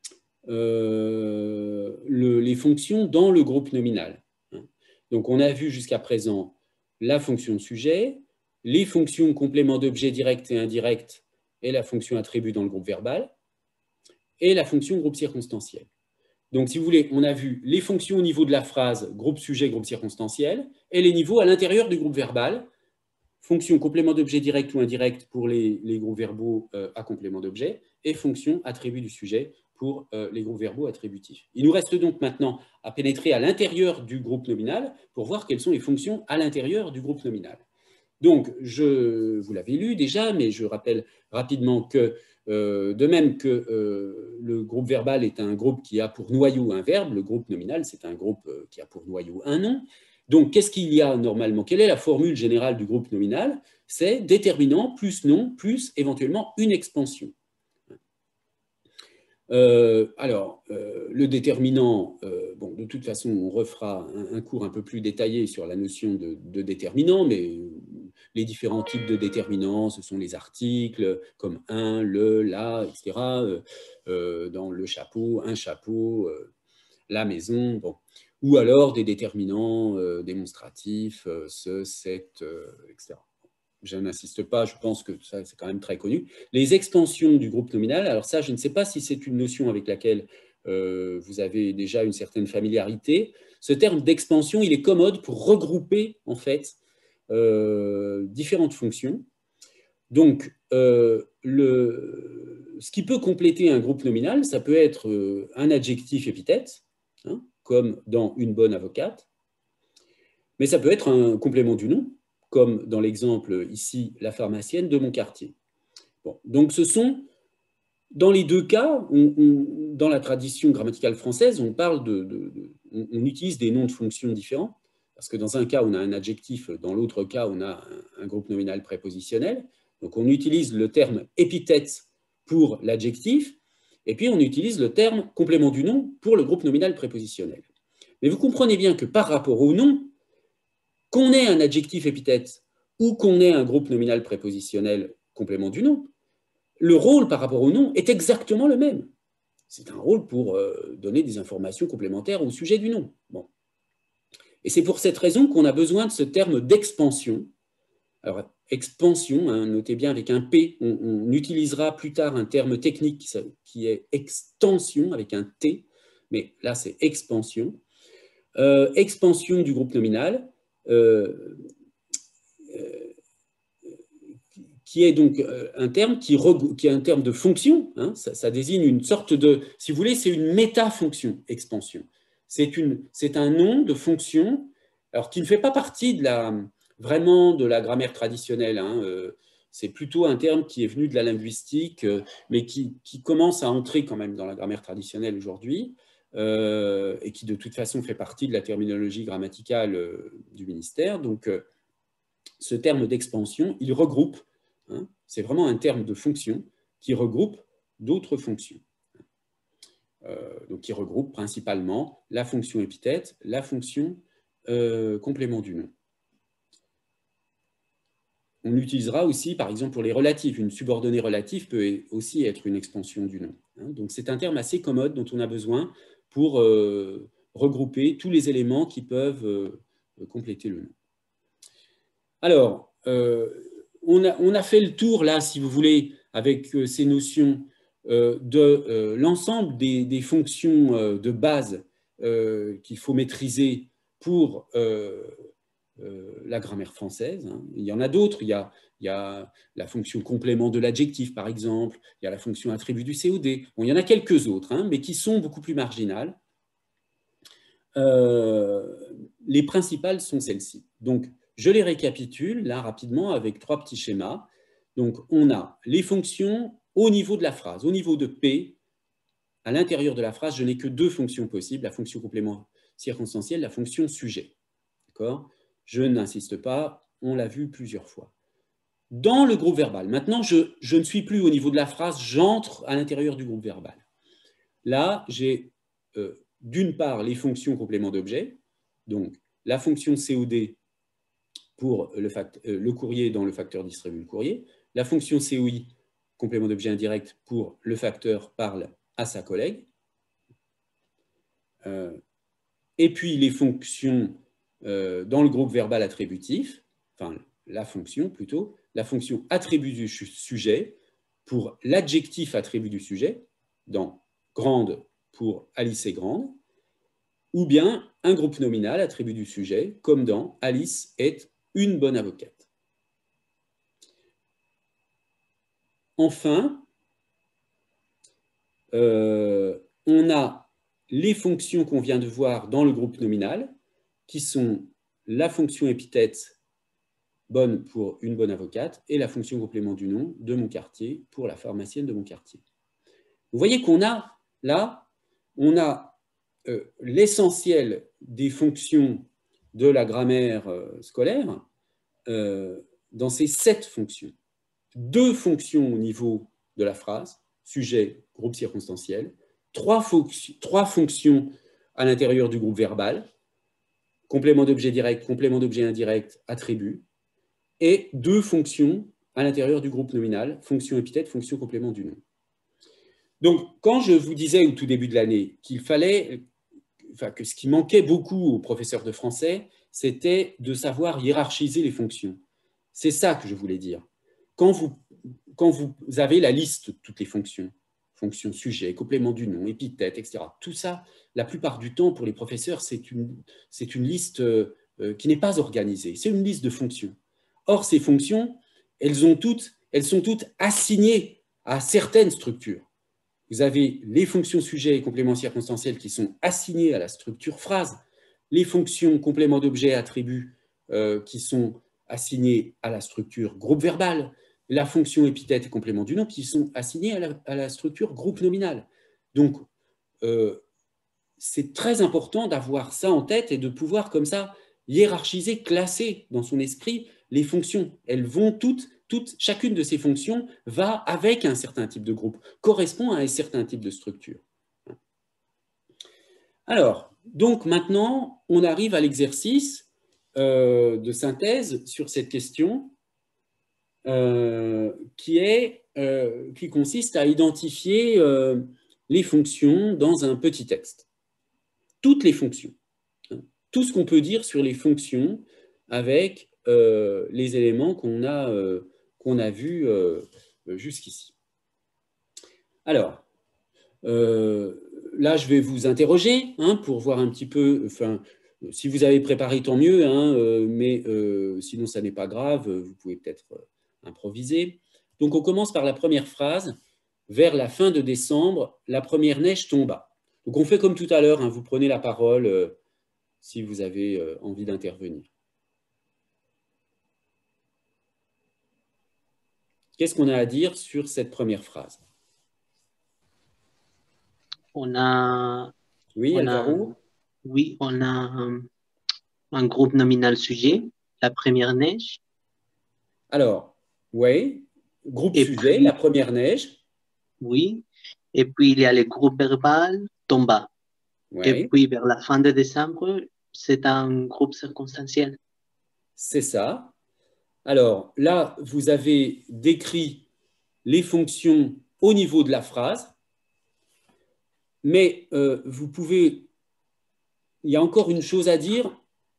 euh, le, les fonctions dans le groupe nominal. Donc, on a vu jusqu'à présent la fonction sujet, les fonctions complément d'objet direct et indirect et la fonction attribut dans le groupe verbal, et la fonction groupe circonstanciel. Donc, si vous voulez, on a vu les fonctions au niveau de la phrase, groupe sujet, groupe circonstanciel, et les niveaux à l'intérieur du groupe verbal, fonction complément d'objet direct ou indirect pour les, les groupes verbaux euh, à complément d'objet, et fonction attribut du sujet pour euh, les groupes verbaux attributifs. Il nous reste donc maintenant à pénétrer à l'intérieur du groupe nominal pour voir quelles sont les fonctions à l'intérieur du groupe nominal. Donc, je, vous l'avez lu déjà, mais je rappelle rapidement que Euh, de même que euh, le groupe verbal est un groupe qui a pour noyau un verbe, le groupe nominal, c'est un groupe euh, qui a pour noyau un nom. Donc, qu'est-ce qu'il y a normalement? Quelle est la formule générale du groupe nominal? C'est déterminant plus nom plus éventuellement une expansion. Euh, alors, euh, le déterminant, euh, bon, de toute façon, on refera un, un cours un peu plus détaillé sur la notion de, de déterminant, mais les différents types de déterminants, ce sont les articles comme un, le, la, et cetera. Euh, dans le chapeau, un chapeau, euh, la maison, bon. Ou alors des déterminants euh, démonstratifs, euh, ce, cette, euh, et cetera. je n'insiste pas, je pense que ça c'est quand même très connu. Les expansions du groupe nominal, alors ça je ne sais pas si c'est une notion avec laquelle euh, vous avez déjà une certaine familiarité. Ce terme d'expansion, il est commode pour regrouper en fait euh, différentes fonctions. Donc, euh, le, ce qui peut compléter un groupe nominal, ça peut être euh, un adjectif épithète, hein, comme dans une bonne avocate, mais ça peut être un complément du nom, comme dans l'exemple ici, la pharmacienne de mon quartier. Bon, donc ce sont, dans les deux cas, on, on, dans la tradition grammaticale française, on parle de, de, de on, on utilise des noms de fonctions différents, parce que dans un cas, on a un adjectif, dans l'autre cas, on a un, un groupe nominal prépositionnel. Donc on utilise le terme épithète pour l'adjectif, et puis on utilise le terme complément du nom pour le groupe nominal prépositionnel. Mais vous comprenez bien que par rapport au nom, qu'on ait un adjectif épithète ou qu'on ait un groupe nominal prépositionnel complément du nom, le rôle par rapport au nom est exactement le même. C'est un rôle pour euh, donner des informations complémentaires au sujet du nom. Bon. Et c'est pour cette raison qu'on a besoin de ce terme d'expansion. Alors, expansion, hein, notez bien avec un P, on, on utilisera plus tard un terme technique qui est extension avec un T, mais là c'est expansion. Euh, expansion du groupe nominal, euh, euh, qui est donc un terme qui, qui est un terme de fonction, hein, ça, ça désigne une sorte de, si vous voulez, c'est une métafonction, expansion. C'est un nom de fonction, alors qui ne fait pas partie de la, vraiment de la grammaire traditionnelle, hein, euh, c'est plutôt un terme qui est venu de la linguistique, euh, mais qui, qui commence à entrer quand même dans la grammaire traditionnelle aujourd'hui, euh, et qui de toute façon fait partie de la terminologie grammaticale euh, du ministère. Donc euh, ce terme d'expansion, il regroupe, hein, c'est vraiment un terme de fonction qui regroupe d'autres fonctions. Euh, donc qui regroupe principalement la fonction épithète, la fonction euh, complément du nom. On l'utilisera aussi, par exemple, pour les relatifs. Une subordonnée relative peut aussi être une expansion du nom. Donc, c'est un terme assez commode dont on a besoin pour euh, regrouper tous les éléments qui peuvent euh, compléter le nom. Alors, euh, on, a, on a fait le tour, là, si vous voulez, avec euh, ces notions euh, de euh, l'ensemble des, des fonctions euh, de base euh, qu'il faut maîtriser pour... Euh, Euh, la grammaire française. Hein. Il y en a d'autres, il, il y a la fonction complément de l'adjectif par exemple, il y a la fonction attribut du C O D, bon, il y en a quelques autres, hein, mais qui sont beaucoup plus marginales. Euh, les principales sont celles-ci. Donc, je les récapitule là rapidement avec trois petits schémas. Donc, on a les fonctions au niveau de la phrase, au niveau de P, à l'intérieur de la phrase, je n'ai que deux fonctions possibles, la fonction complément circonstancielle, la fonction sujet. D'accord ? Je n'insiste pas, on l'a vu plusieurs fois. Dans le groupe verbal, maintenant, je, je ne suis plus au niveau de la phrase, j'entre à l'intérieur du groupe verbal. Là, j'ai euh, d'une part les fonctions complément d'objet, donc la fonction C O D pour le, fact, euh, le courrier dans le facteur distribue le courrier, la fonction C O I, complément d'objet indirect, pour le facteur parle à sa collègue, euh, et puis les fonctions Euh, dans le groupe verbal attributif, enfin la fonction plutôt, la fonction attribut du sujet pour l'adjectif attribut du sujet, dans grande pour Alice est grande, ou bien un groupe nominal attribut du sujet, comme dans Alice est une bonne avocate. Enfin, euh, on a les fonctions qu'on vient de voir dans le groupe nominal, qui sont la fonction épithète bonne pour une bonne avocate et la fonction complément du nom de mon quartier pour la pharmacienne de mon quartier. Vous voyez qu'on a là, on a euh, l'essentiel des fonctions de la grammaire euh, scolaire euh, dans ces sept fonctions. Deux fonctions au niveau de la phrase, sujet, groupe circonstanciel, trois, fo trois fonctions à l'intérieur du groupe verbal, complément d'objet direct, complément d'objet indirect, attribut, et deux fonctions à l'intérieur du groupe nominal, fonction épithète, fonction complément du nom. Donc, quand je vous disais au tout début de l'année qu'il fallait, enfin, que ce qui manquait beaucoup aux professeurs de français, c'était de savoir hiérarchiser les fonctions. C'est ça que je voulais dire. Quand vous, quand vous avez la liste de toutes les fonctions, fonctions sujet, complément du nom, épithète, et cetera, tout ça, la plupart du temps, pour les professeurs, c'est une, c'est une liste euh, qui n'est pas organisée. C'est une liste de fonctions. Or, ces fonctions, elles, ont toutes, elles sont toutes assignées à certaines structures. Vous avez les fonctions sujet et complément circonstanciel qui sont assignées à la structure phrase, les fonctions complément d'objet attribut euh, qui sont assignées à la structure groupe verbal, la fonction épithète et complément du nom qui sont assignées à la, à la structure groupe nominal. Donc, euh, c'est très important d'avoir ça en tête et de pouvoir comme ça hiérarchiser, classer dans son esprit les fonctions. Elles vont toutes, toutes, chacune de ces fonctions va avec un certain type de groupe, correspond à un certain type de structure. Alors, donc maintenant, on arrive à l'exercice euh, de synthèse sur cette question euh, qui, est, euh, qui consiste à identifier euh, les fonctions dans un petit texte. Toutes les fonctions. Tout ce qu'on peut dire sur les fonctions avec euh, les éléments qu'on a, euh, qu'on a vus euh, jusqu'ici. Alors, euh, là, je vais vous interroger hein, pour voir un petit peu, enfin, si vous avez préparé, tant mieux, hein, euh, mais euh, sinon, ça n'est pas grave, vous pouvez peut-être euh, improviser. Donc, on commence par la première phrase. Vers la fin de décembre, la première neige tomba. Donc, on fait comme tout à l'heure, hein, vous prenez la parole euh, si vous avez euh, envie d'intervenir. Qu'est-ce qu'on a à dire sur cette première phrase? On a... Oui, on Alvaro? a, oui, on a un, un groupe nominal sujet, la première neige. Alors, oui, groupe Et sujet, puis, la première neige. Oui. Et puis, il y a le groupe verbal tomba. Oui, Et puis, vers la fin de décembre, c'est un groupe circonstanciel. c'est ça. Alors, là, vous avez décrit les fonctions au niveau de la phrase, mais euh, vous pouvez... Il y a encore une chose à dire.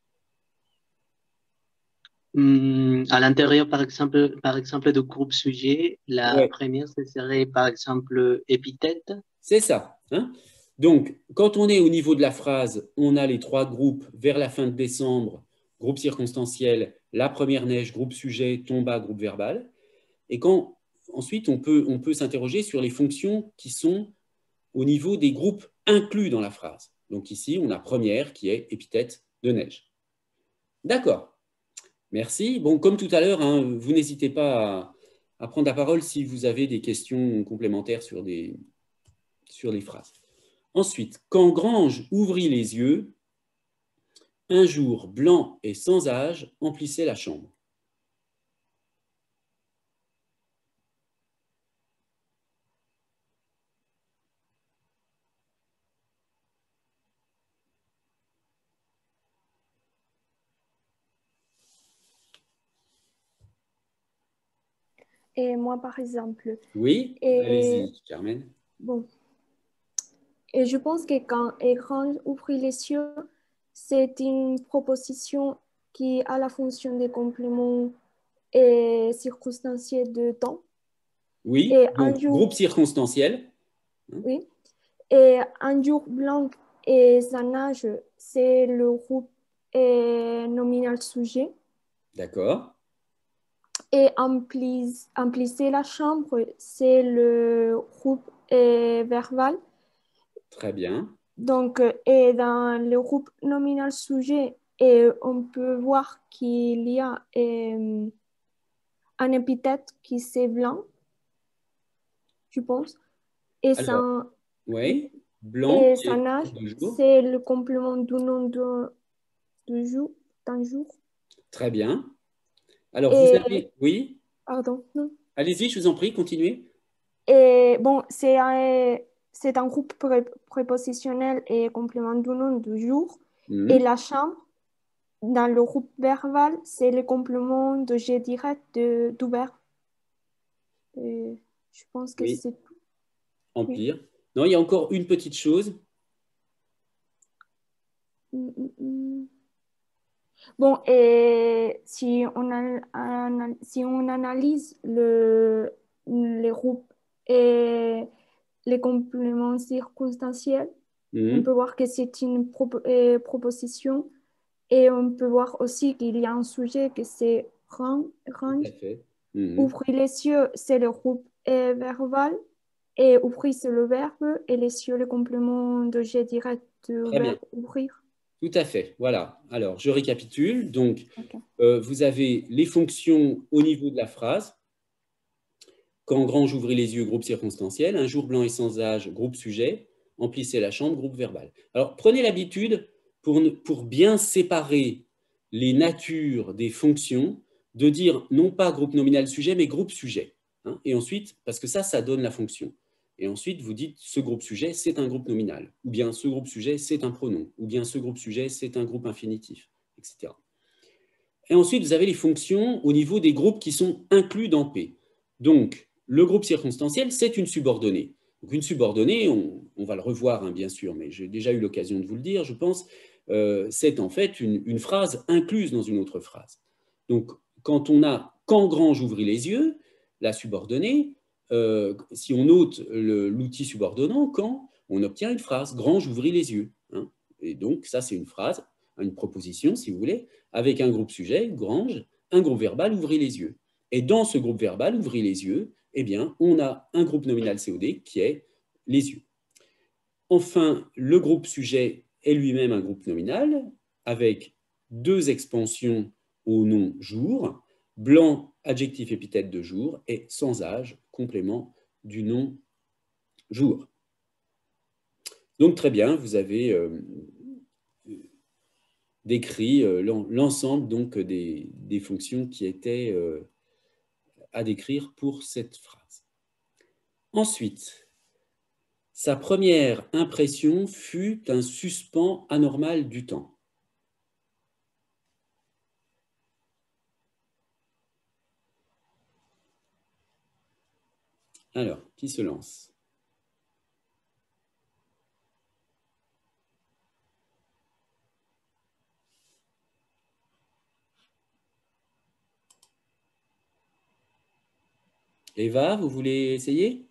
Hum, à l'intérieur, par exemple, par exemple, du groupe sujet, la Ouais. première, ce serait, par exemple, épithète. C'est ça. Hein. Donc, quand on est au niveau de la phrase, on a les trois groupes vers la fin de décembre, groupe circonstanciel, la première neige, groupe sujet, tomba, groupe verbal. Et quand ensuite, on peut, on peut s'interroger sur les fonctions qui sont au niveau des groupes inclus dans la phrase. Donc ici, on a première qui est épithète de neige. D'accord. Merci. Bon, comme tout à l'heure, hein, vous n'hésitez pas à, à prendre la parole si vous avez des questions complémentaires sur, des, sur les phrases. Ensuite, quand Grange ouvrit les yeux, un jour blanc et sans âge emplissait la chambre. Et moi, par exemple. Oui, Et, allez-y, Carmen. Bon. Et je pense que quand Grange ouvrit les yeux, c'est une proposition qui a la fonction de complément et circonstanciel de temps. Oui, et donc un jour, groupe circonstanciel. Oui. Et un jour blanc et sans âge, c'est le groupe et nominal sujet. D'accord. Et emplis, emplissez la chambre, c'est le groupe et verbal. Très bien. Donc, et dans le groupe nominal sujet, et on peut voir qu'il y a euh, un épithète qui c'est blanc, je pense. Et Alors, sans, oui, blanc et qui est sans âge, de jour. c'est le complément du nom de, de jour, d'un jour. Très bien. Alors, Et, vous avez... Oui, pardon, non. allez-y, je vous en prie, continuez. Et bon, c'est un, c'est un groupe pré- prépositionnel et complément du nom du jour. Mmh. Et la chambre, dans le groupe verbal, c'est le complément de G direct de, du verbe. Et je pense que Oui. c'est tout. Empire. Oui. Non, il y a encore une petite chose. Mm, mm, mm. Bon, et si on, a- ana- si on analyse le, les groupes et les compléments circonstanciels, on Mhm. peut voir que c'est une propo- euh, proposition et on peut voir aussi qu'il y a un sujet que c'est rang, Tout range. à fait. Mhm. Ouvrir les yeux, c'est le groupe euh, verbal et ouvrir, c'est le verbe et les yeux, le complément d'objet direct du Très bien. verbe ouvrir. Tout à fait. Voilà. Alors, je récapitule. Donc, Ok. euh, vous avez les fonctions au niveau de la phrase. Quand Grange ouvrit les yeux, groupe circonstanciel. Un jour blanc et sans âge, groupe sujet. Emplissez la chambre, groupe verbal. Alors, prenez l'habitude, pour, pour bien séparer les natures des fonctions, de dire non pas groupe nominal sujet, mais groupe sujet. Hein. Et ensuite, parce que ça, ça donne la fonction. Et ensuite, vous dites ce groupe sujet, c'est un groupe nominal. Ou bien ce groupe sujet, c'est un pronom. Ou bien ce groupe sujet, c'est un groupe infinitif, et cetera. Et ensuite, vous avez les fonctions au niveau des groupes qui sont inclus dans P. Donc, le groupe circonstanciel, c'est une subordonnée. Donc, une subordonnée, on, on va le revoir, hein, bien sûr, mais j'ai déjà eu l'occasion de vous le dire, je pense, euh, c'est en fait une, une phrase incluse dans une autre phrase. Donc, quand on a « quand Grange ouvrit les yeux », la subordonnée, euh, si on note l'outil subordonnant « quand », on obtient une phrase « Grange ouvrit les yeux ». Hein. Et donc, ça, c'est une phrase, une proposition, si vous voulez, avec un groupe sujet, Grange, un groupe verbal, ouvrez les yeux. Et dans ce groupe verbal, ouvrez les yeux, eh bien, on a un groupe nominal C O D qui est les yeux. Enfin, le groupe sujet est lui-même un groupe nominal avec deux expansions au nom jour, blanc, adjectif épithète de jour, et sans âge, complément du nom jour. Donc très bien, vous avez euh, décrit euh, l'ensemble donc des, des fonctions qui étaient euh, à décrire pour cette phrase. Ensuite, sa première impression fut un suspens anormal du temps. Alors, qui se lance? Eva, vous voulez essayer?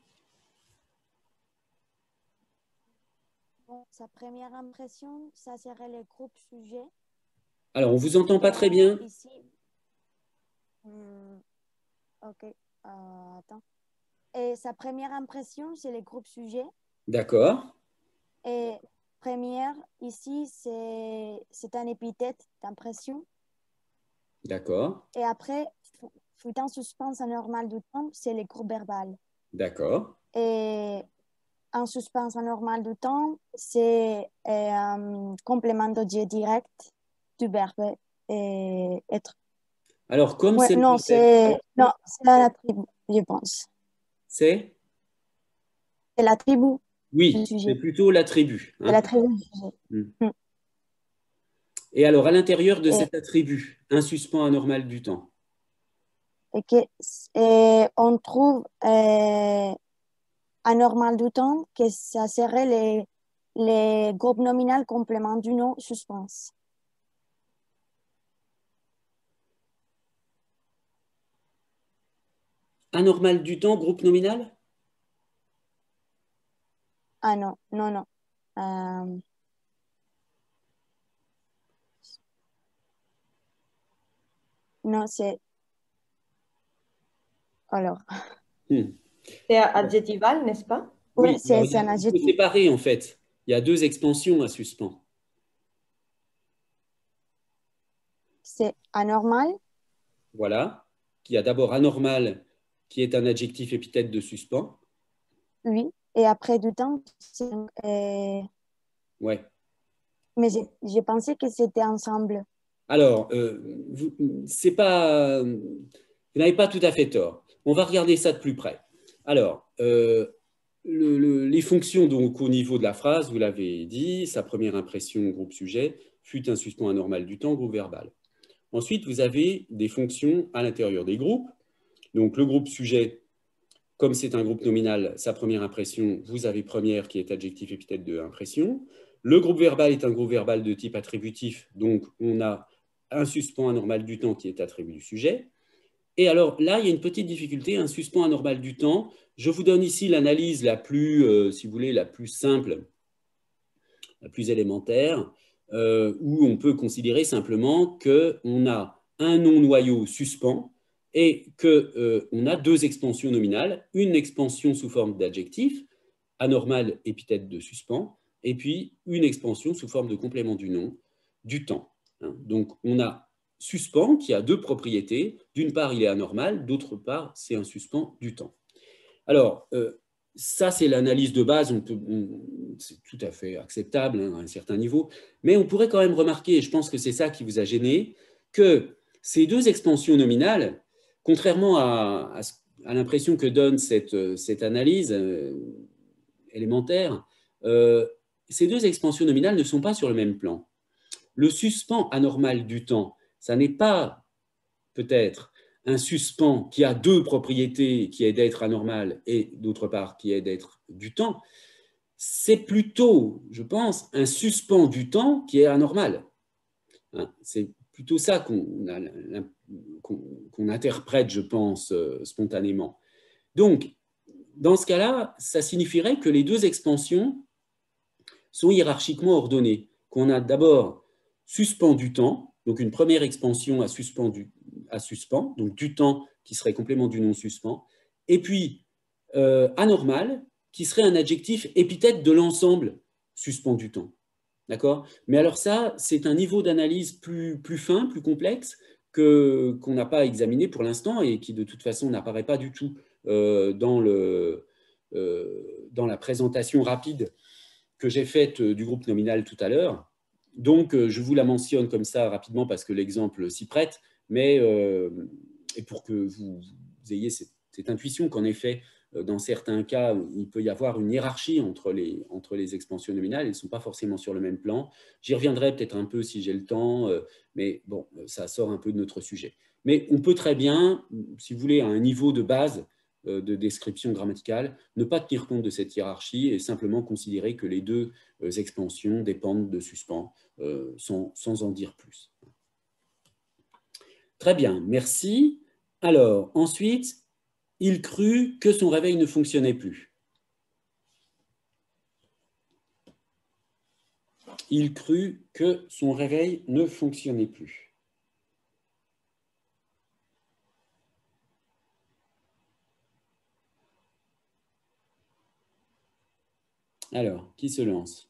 Bon, sa première impression, ça serait le groupe sujet. Alors, on ne vous entend pas très bien. Euh, ici, hmm, ok, euh, attends. Et sa première impression, c'est le groupe sujet. D'accord. Et première, ici, c'est un épithète d'impression. D'accord. Et après, fut un suspense anormal du temps, c'est le groupe verbal. D'accord. Et un suspense anormal du temps, c'est un complément d'objet direct du verbe et être. Alors, comme Ouais, c'est non, c'est non, c'est la tribu, je pense. C'est C'est la tribu. Oui, c'est plutôt l'attribut. Hein. C'est la tribu du sujet. Hmm. Et alors, à l'intérieur de et, cet attribut, un suspens anormal du temps. Et, que, et on trouve euh, anormal du temps que ça serait les, les groupes nominal complément du nom suspense. Anormal du temps, groupe nominal? Ah non, non, non. Euh... Non, c'est... Alors... Hmm. C'est adjectival, n'est-ce pas? Oui, Oui, c'est un adjectif. Il faut séparer, en fait. Il y a deux expansions à suspens. C'est anormal. Voilà. Il y a d'abord anormal, qui est un adjectif épithète de suspens. Oui. Et après du temps, c'est... Euh... Ouais. Mais j'ai pensé que c'était ensemble. Alors, euh, c'est pas... Vous n'avez pas tout à fait tort. On va regarder ça de plus près. Alors, euh, le, le, les fonctions donc au niveau de la phrase, vous l'avez dit, sa première impression, groupe sujet, fut un suspens anormal du temps, groupe verbal. Ensuite, vous avez des fonctions à l'intérieur des groupes. Donc, le groupe sujet, comme c'est un groupe nominal, sa première impression, vous avez première qui est adjectif épithète de impression. Le groupe verbal est un groupe verbal de type attributif, donc on a un suspens anormal du temps qui est attribut du sujet. Et alors là, il y a une petite difficulté, un suspens anormal du temps. Je vous donne ici l'analyse la plus, euh, si vous voulez, la plus simple, la plus élémentaire, euh, où on peut considérer simplement qu'on a un non-noyau suspens et qu'on euh, a deux expansions nominales, une expansion sous forme d'adjectif, anormal épithète de suspens, et puis une expansion sous forme de complément du nom, du temps. Donc on a suspens qui a deux propriétés. D'une part, il est anormal, d'autre part, c'est un suspens du temps. Alors, euh, ça, c'est l'analyse de base, c'est tout à fait acceptable hein, à un certain niveau, mais on pourrait quand même remarquer, et je pense que c'est ça qui vous a gêné, que ces deux expansions nominales, contrairement à, à, à l'impression que donne cette, cette analyse euh, élémentaire, euh, ces deux expansions nominales ne sont pas sur le même plan. Le suspens anormal du temps, ça n'est pas peut-être un suspens qui a deux propriétés, qui est d'être anormal et d'autre part qui est d'être du temps, c'est plutôt, je pense, un suspens du temps qui est anormal. C'est plutôt ça qu'on qu'on, qu'on interprète, je pense, spontanément. Donc, dans ce cas-là, ça signifierait que les deux expansions sont hiérarchiquement ordonnées, qu'on a d'abord suspens du temps, donc une première expansion à suspens, du, à suspens, donc du temps qui serait complément du nom suspens, et puis euh, anormal, qui serait un adjectif épithète de l'ensemble suspens du temps. D'accord ? Mais alors ça, c'est un niveau d'analyse plus, plus fin, plus complexe, que, qu'on n'a pas examiné pour l'instant et qui de toute façon n'apparaît pas du tout euh, dans, le, euh, dans la présentation rapide que j'ai faite du groupe nominal tout à l'heure. Donc, je vous la mentionne comme ça rapidement parce que l'exemple s'y prête, mais euh, et pour que vous, vous ayez cette, cette intuition qu'en effet, dans certains cas, il peut y avoir une hiérarchie entre les, entre les expansions nominales, elles ne sont pas forcément sur le même plan. J'y reviendrai peut-être un peu si j'ai le temps, mais bon, ça sort un peu de notre sujet. Mais on peut très bien, si vous voulez, à un niveau de base de description grammaticale, ne pas tenir compte de cette hiérarchie et simplement considérer que les deux expansions dépendent de suspens, euh, sans, sans en dire plus. Très bien, merci. Alors, ensuite, il crut que son réveil ne fonctionnait plus. Il crut que son réveil ne fonctionnait plus. Alors, qui se lance?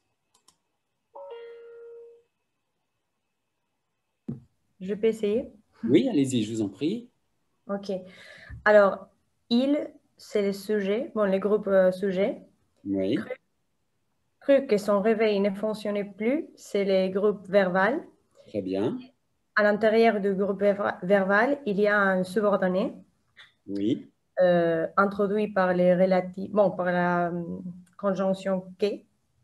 Je peux essayer? Oui, allez-y, je vous en prie. Ok. Alors, il, c'est le sujet, bon, le groupe euh, sujet. Oui. Cru, cru que son réveil ne fonctionnait plus, c'est le groupe verbal. Très bien. À l'intérieur du groupe verbal, il y a un subordonné. Oui. Euh, introduit par les relatifs, bon, par la euh, conjonction que,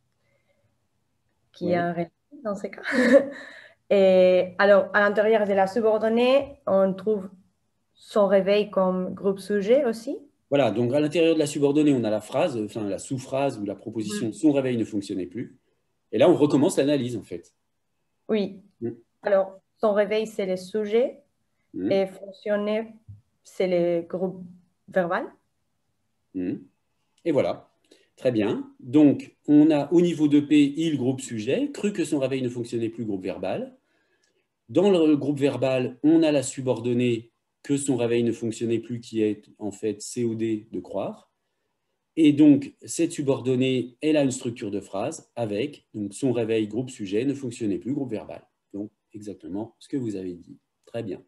qui oui. est un relatif dans ce cas. Et alors, à l'intérieur de la subordonnée, on trouve son réveil comme groupe sujet aussi. Voilà, donc à l'intérieur de la subordonnée, on a la phrase, enfin la sous-phrase ou la proposition, mmh. son réveil ne fonctionnait plus. Et là, on recommence l'analyse, en fait. Oui. Mmh. Alors, son réveil, c'est le sujet. Mmh. Et fonctionner, c'est le groupe verbal. Mmh. Et voilà. Très bien. Donc, on a au niveau de P, il, groupe sujet, cru que son réveil ne fonctionnait plus, groupe verbal. Dans le groupe verbal, on a la subordonnée que son réveil ne fonctionnait plus, qui est en fait C O D de croire. Et donc, cette subordonnée, elle a une structure de phrase avec donc, son réveil, groupe sujet, ne fonctionnait plus, groupe verbal. Donc, exactement ce que vous avez dit. Très bien.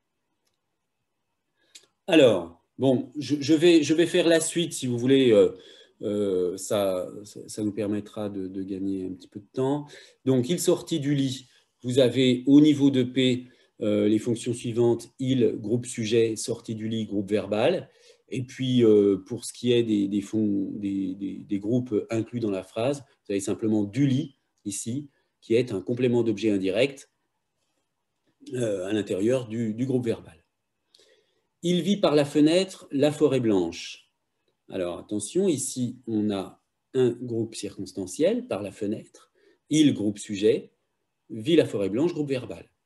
Alors, bon, je, je, vais, je vais faire la suite, si vous voulez. Euh, euh, ça, ça, ça nous permettra de, de gagner un petit peu de temps. Donc, il sortit du lit. Vous avez au niveau de P euh, les fonctions suivantes, il, groupe sujet, sorti du lit, groupe verbal. Et puis, euh, pour ce qui est des, des, fonds, des, des, des groupes inclus dans la phrase, vous avez simplement du lit, ici, qui est un complément d'objet indirect euh, à l'intérieur du, du groupe verbal. Il vit par la fenêtre la forêt blanche. Alors, attention, ici, on a un groupe circonstanciel par la fenêtre, il, groupe sujet, vit la forêt blanche, groupe verbal.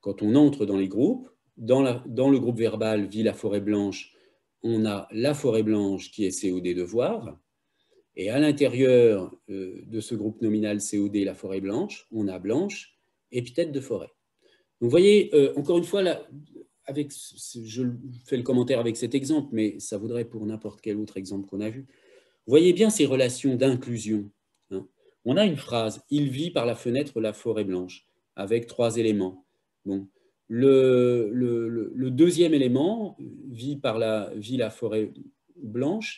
quand on entre dans les groupes, dans, la, dans le groupe verbal « Vie la forêt blanche », on a la forêt blanche qui est C O D devoir, et à l'intérieur euh, de ce groupe nominal C O D, la forêt blanche, on a blanche, épithète de forêt. Donc vous voyez, euh, encore une fois, là, avec, je fais le commentaire avec cet exemple, mais ça vaudrait pour n'importe quel autre exemple qu'on a vu. Vous voyez bien ces relations d'inclusion. Hein. On a une phrase « Il vit par la fenêtre la forêt blanche », avec trois éléments. Bon. Le, le, le, le deuxième élément, « Vit par la, vit la forêt blanche »,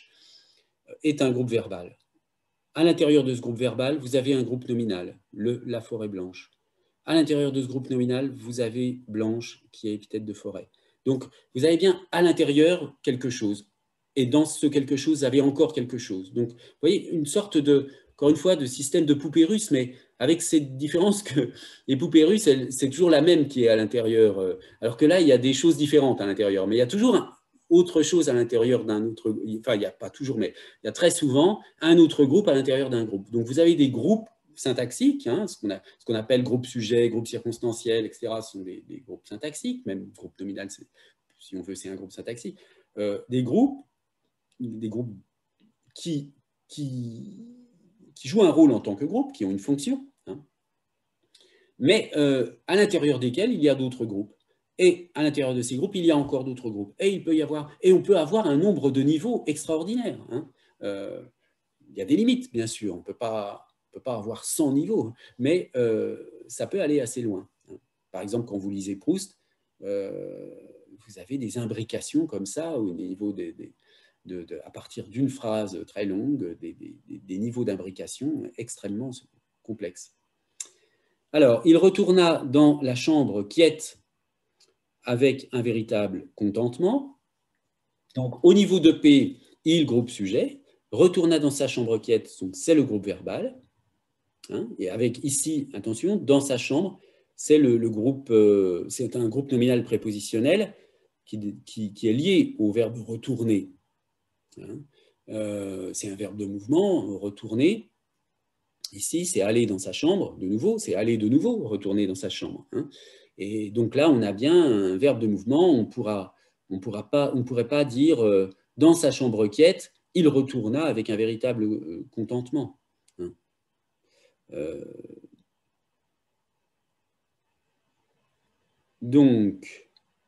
est un groupe verbal. À l'intérieur de ce groupe verbal, vous avez un groupe nominal, le, la forêt blanche. À l'intérieur de ce groupe nominal, vous avez blanche qui est épithète de forêt. Donc, vous avez bien à l'intérieur quelque chose. Et dans ce quelque chose, vous avez encore quelque chose. Donc, vous voyez, une sorte de, encore une fois, de système de poupée russe, mais avec cette différence que les poupées russes, c'est toujours la même qui est à l'intérieur. Alors que là, il y a des choses différentes à l'intérieur. Mais il y a toujours un, autre chose à l'intérieur d'un autre, enfin, il n'y a pas toujours, mais il y a très souvent un autre groupe à l'intérieur d'un groupe. Donc, vous avez des groupes syntaxiques, hein, ce qu'on qu'on appelle groupe sujet, groupe circonstanciel, et cetera. Ce sont des, des groupes syntaxiques, même groupe nominal, si on veut, c'est un groupe syntaxique. Euh, des groupes, des groupes qui, qui, qui jouent un rôle en tant que groupe, qui ont une fonction, hein, mais euh, à l'intérieur desquels il y a d'autres groupes. Et à l'intérieur de ces groupes, il y a encore d'autres groupes. Et, il peut y avoir, et on peut avoir un nombre de niveaux extraordinaires. Hein. Euh, il y a des limites, bien sûr. On ne peut pas... On ne peut pas avoir cent niveaux, mais euh, ça peut aller assez loin. Par exemple, quand vous lisez Proust, euh, vous avez des imbrications comme ça, au niveau des, des, de, de, à partir d'une phrase très longue, des, des, des niveaux d'imbrication extrêmement complexes. Alors, il retourna dans la chambre quiète avec un véritable contentement. Donc, au niveau de P, il, groupe sujet, retourna dans sa chambre quiète, c'est le groupe verbal. Hein, et avec ici, attention, dans sa chambre, c'est le, le groupe, euh, c'est un groupe nominal prépositionnel qui, qui, qui est lié au verbe retourner. Hein, euh, c'est un verbe de mouvement, retourner. Ici, c'est aller dans sa chambre, de nouveau, c'est aller de nouveau, retourner dans sa chambre. Hein. Et donc là, on a bien un verbe de mouvement, on pourra, on pourra pas, on pourrait pas dire euh, dans sa chambre quiète, il retourna avec un véritable euh, contentement. Hein. Euh, donc,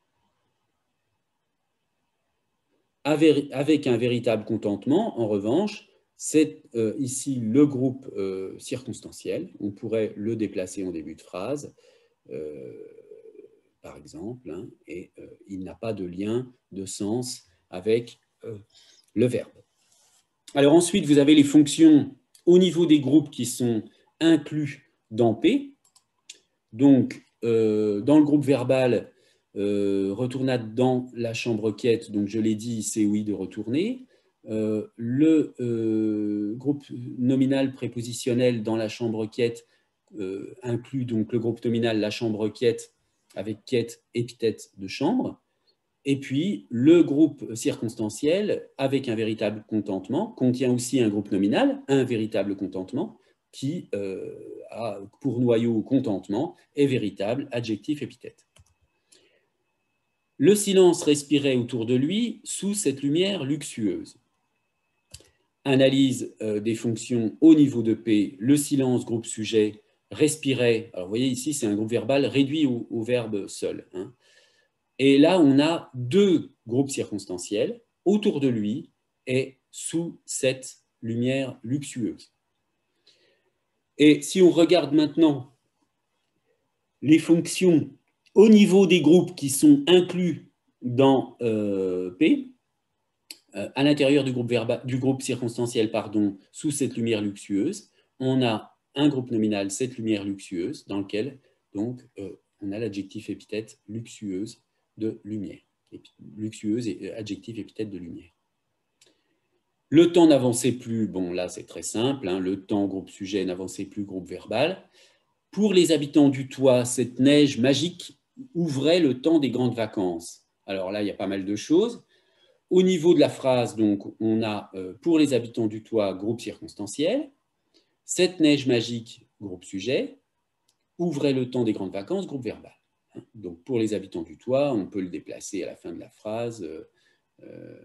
avec un véritable contentement, en revanche, c'est euh, ici le groupe euh, circonstanciel. On pourrait le déplacer en début de phrase, euh, par exemple, hein, et euh, il n'a pas de lien de sens avec euh, le verbe. Alors ensuite, vous avez les fonctions au niveau des groupes qui sont inclus dans P. Donc, euh, dans le groupe verbal, euh, retourna dans la chambre quiète, donc je l'ai dit, c'est oui de retourner. Euh, le euh, groupe nominal prépositionnel dans la chambre quiète euh, inclut donc le groupe nominal la chambre quiète avec quiète épithète de chambre. Et puis, le groupe circonstanciel avec un véritable contentement contient aussi un groupe nominal, un véritable contentement, qui euh, a pour noyau contentement est véritable, adjectif, épithète. Le silence respirait autour de lui sous cette lumière luxueuse. Analyse euh, des fonctions au niveau de P, le silence, groupe sujet, respirait. Alors, vous voyez ici, c'est un groupe verbal réduit au, au verbe seul. Hein. Et là, on a deux groupes circonstanciels autour de lui et sous cette lumière luxueuse. Et si on regarde maintenant les fonctions au niveau des groupes qui sont inclus dans euh, P, euh, à l'intérieur du groupe, du groupe circonstanciel, pardon, sous cette lumière luxueuse, on a un groupe nominal, cette lumière luxueuse, dans lequel donc, euh, on a l'adjectif épithète luxueuse de lumière. Luxueuse et adjectif épithète de lumière. Le temps n'avançait plus, bon là c'est très simple, hein, le temps groupe sujet n'avançait plus groupe verbal. Pour les habitants du toit, cette neige magique ouvrait le temps des grandes vacances. Alors là il y a pas mal de choses. Au niveau de la phrase, donc, on a euh, pour les habitants du toit groupe circonstanciel, cette neige magique groupe sujet ouvrait le temps des grandes vacances groupe verbal. Donc, pour les habitants du toit, on peut le déplacer à la fin de la phrase euh,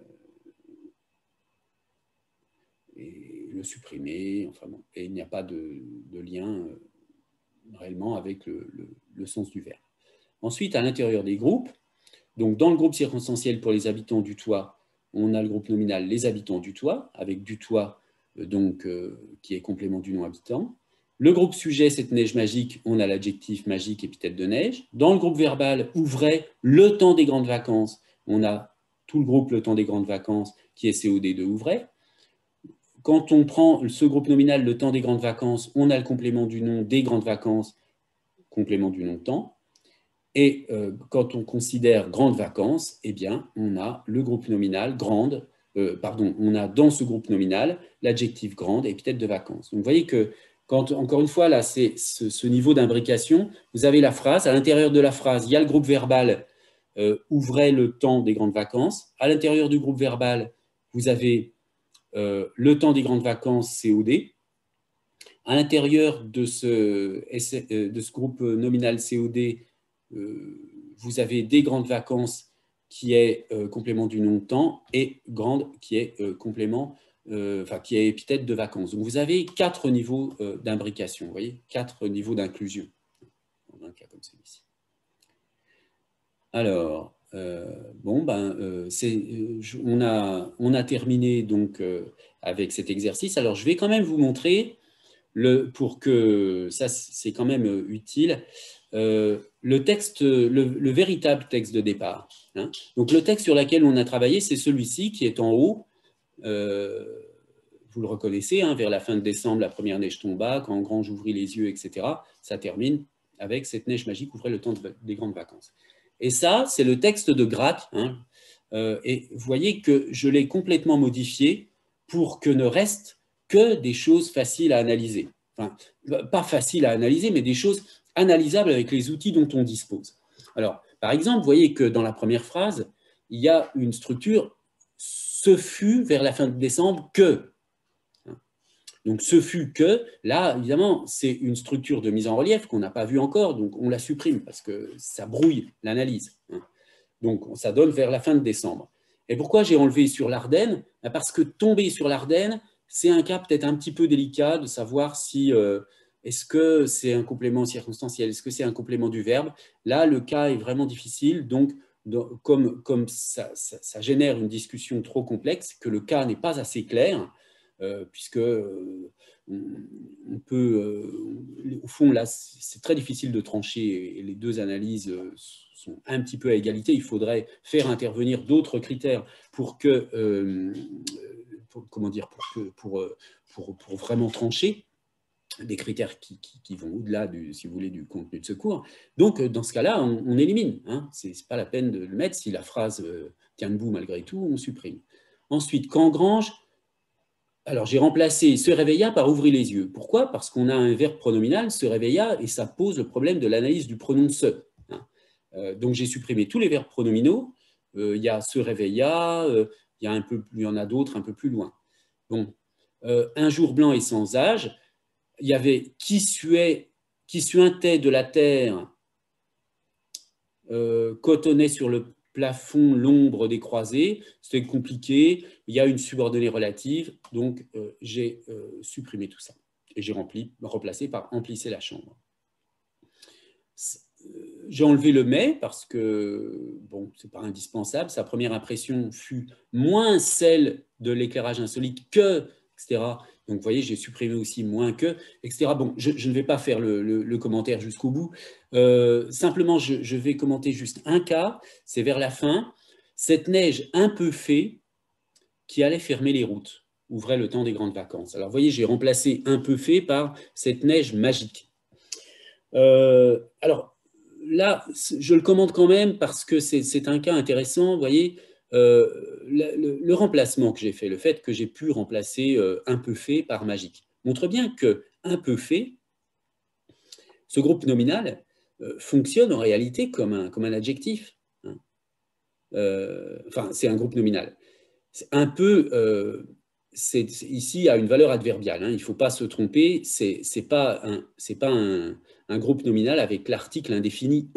et le supprimer. Enfin bon, et il n'y a pas de, de lien euh, réellement avec le, le, le sens du verbe. Ensuite, à l'intérieur des groupes, donc dans le groupe circonstanciel pour les habitants du toit, on a le groupe nominal les habitants du toit, avec du toit euh, donc, euh, qui est complément du nom habitant. Le groupe sujet, cette neige magique, on a l'adjectif magique, épithète de neige. Dans le groupe verbal, ouvrez le temps des grandes vacances, on a tout le groupe le temps des grandes vacances qui est C O D de ouvrez. Quand on prend ce groupe nominal, le temps des grandes vacances, on a le complément du nom des grandes vacances, complément du nom temps. Et euh, quand on considère grandes vacances, eh bien, on a le groupe nominal grande, euh, pardon, on a dans ce groupe nominal l'adjectif grande, épithète de vacances. Donc, vous voyez que, quand, encore une fois, là, c'est ce, ce niveau d'imbrication, vous avez la phrase, à l'intérieur de la phrase, il y a le groupe verbal, euh, ouvrez le temps des grandes vacances. À l'intérieur du groupe verbal, vous avez euh, le temps des grandes vacances, C O D. À l'intérieur de ce, de ce groupe nominal C O D, euh, vous avez des grandes vacances qui est euh, complément du nom temps et grande qui est euh, complément, euh, enfin qui est épithète de vacances. Donc vous avez quatre niveaux euh, d'imbrication, vous voyez, quatre niveaux d'inclusion dans un cas comme celui-ci. Alors, euh, bon, ben, euh, c'est, on, a, on a terminé donc euh, avec cet exercice. Alors, je vais quand même vous montrer, le, pour que ça, c'est quand même utile, euh, le texte, le, le véritable texte de départ. Hein. Donc, le texte sur lequel on a travaillé, c'est celui-ci qui est en haut. Euh, vous le reconnaissez, hein, vers la fin de décembre, la première neige tomba, quand en grand j'ouvris les yeux, et cetera. Ça termine avec cette neige magique ouvrait le temps de, des grandes vacances. Et ça, c'est le texte de Gracq. Hein, euh, et vous voyez que je l'ai complètement modifié pour que ne reste que des choses faciles à analyser. Enfin, pas faciles à analyser, mais des choses analysables avec les outils dont on dispose. Alors, par exemple, vous voyez que dans la première phrase, il y a une structure « ce fut vers la fin de décembre que ». Donc, ce fut que, là, évidemment, c'est une structure de mise en relief qu'on n'a pas vue encore, donc on la supprime parce que ça brouille l'analyse. Donc, ça donne vers la fin de décembre. Et pourquoi j'ai enlevé sur l'Ardenne? Parce que tomber sur l'Ardenne, c'est un cas peut-être un petit peu délicat de savoir si euh, est-ce que c'est un complément circonstanciel, est-ce que c'est un complément du verbe. Là, le cas est vraiment difficile, donc comme, comme ça, ça, ça génère une discussion trop complexe, que le cas n'est pas assez clair, Euh, puisque euh, on, on peut, euh, au fond, là, c'est très difficile de trancher et les deux analyses euh, sont un petit peu à égalité. Il faudrait faire intervenir d'autres critères pour que, euh, pour, comment dire, pour, que, pour, pour, pour vraiment trancher, des critères qui, qui, qui vont au-delà, du, si vous voulez, du contenu de ce cours. Donc, dans ce cas-là, on, on élimine. Hein. Ce n'est pas la peine de le mettre. Si la phrase euh, tient debout malgré tout, on supprime. Ensuite, qu'engrange. Alors, j'ai remplacé « se réveilla » par « ouvrit les yeux ». Pourquoi? Parce qu'on a un verbe pronominal, « se réveilla », et ça pose le problème de l'analyse du pronom « se ». Euh, donc, j'ai supprimé tous les verbes pronominaux. Euh, il y a « se réveilla euh, », il, y a un peu, il y en a d'autres un peu plus loin. Bon. Euh, un jour blanc et sans âge, il y avait « qui suait, qui suintait de la terre, euh, cotonnait sur le plafond l'ombre des croisées », c'était compliqué, il y a une subordonnée relative, donc euh, j'ai euh, supprimé tout ça. Et j'ai remplacé par « emplissez la chambre ». J'ai enlevé le « mais » parce que, bon, ce n'est pas indispensable, sa première impression fut moins celle de l'éclairage insolite que, et cetera. Donc, vous voyez, j'ai supprimé aussi moins que, et cetera. Bon, je, je ne vais pas faire le, le, le commentaire jusqu'au bout. Euh, simplement, je, je vais commenter juste un cas, c'est vers la fin. Cette neige un peu fée qui allait fermer les routes, ouvrait le temps des grandes vacances. Alors, vous voyez, j'ai remplacé un peu fée par cette neige magique. Euh, alors, là, je le commente quand même parce que c'est un cas intéressant, vous voyez. Euh, le, le, le remplacement que j'ai fait, le fait que j'ai pu remplacer euh, un peu fait par magique, montre bien que un peu fait, ce groupe nominal euh, fonctionne en réalité comme un, comme un adjectif. Hein. Euh, enfin, c'est un groupe nominal. Un peu, euh, c'est ici à une valeur adverbiale. Hein, il ne faut pas se tromper. C'est pas un, c'est pas un, un groupe nominal avec l'article indéfini un.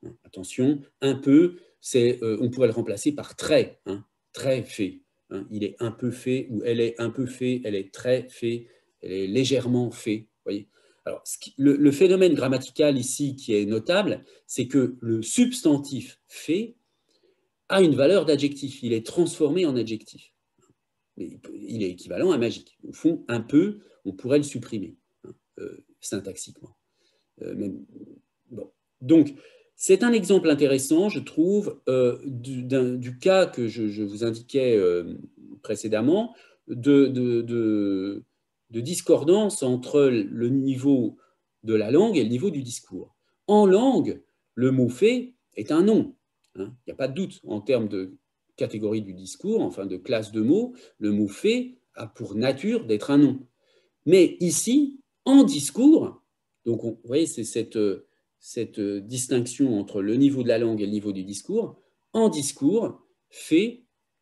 Hein. Attention, un peu, c'est, euh, on pourrait le remplacer par très, hein, très fait. Hein. Il est un peu fait, ou elle est un peu fait, elle est très fait, elle est légèrement fait. Voyez. Alors, ce qui, le, le phénomène grammatical ici qui est notable, c'est que le substantif fait a une valeur d'adjectif. Il est transformé en adjectif. Mais il est équivalent à magique. Au fond, un peu, on pourrait le supprimer, hein, euh, syntaxiquement. Euh, même, bon. Donc, c'est un exemple intéressant, je trouve, euh, du, du cas que je, je vous indiquais euh, précédemment, de, de, de, de discordance entre le niveau de la langue et le niveau du discours. En langue, le mot fait est un nom. Hein. Il n'y a pas de doute en termes de catégorie du discours, enfin de classe de mots, le mot fait a pour nature d'être un nom. Mais ici, en discours, donc on, vous voyez, c'est cette, cette distinction entre le niveau de la langue et le niveau du discours, en discours, fait,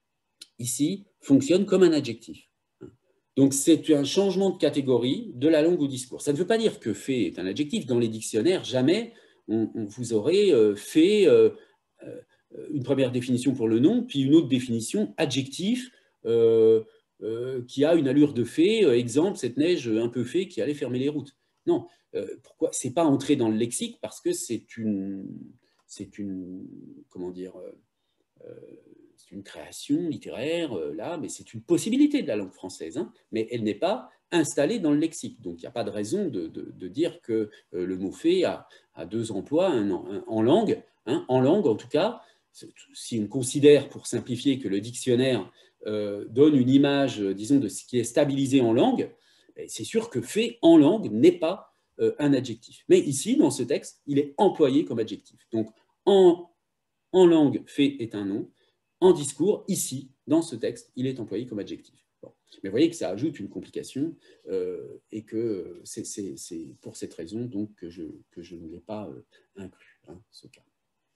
ici, fonctionne comme un adjectif. Donc c'est un changement de catégorie de la langue au discours. Ça ne veut pas dire que fait est un adjectif. Dans les dictionnaires, jamais on, on vous aurez fait euh, euh, une première définition pour le nom, puis une autre définition, adjectif, euh, euh, qui a une allure de fait, euh, exemple, cette neige un peu fait qui allait fermer les routes. Non, euh, pourquoi? C'est pas entré dans le lexique parce que c'est une, c'est une, comment dire, euh, c'est une création littéraire, euh, là, mais c'est une possibilité de la langue française, hein, mais elle n'est pas installée dans le lexique. Donc, il n'y a pas de raison de, de, de dire que euh, le mot fait a, a deux emplois un, un, en langue, hein, en langue en tout cas. Si on considère, pour simplifier, que le dictionnaire euh, donne une image, disons, de ce qui est stabilisé en langue, c'est sûr que fait en langue n'est pas euh, un adjectif. Mais ici, dans ce texte, il est employé comme adjectif. Donc, en, en langue, fait est un nom. En discours, ici, dans ce texte, il est employé comme adjectif. Bon. Mais vous voyez que ça ajoute une complication euh, et que c'est pour cette raison donc, que, je, que je ne l'ai pas euh, inclus, hein, ce cas.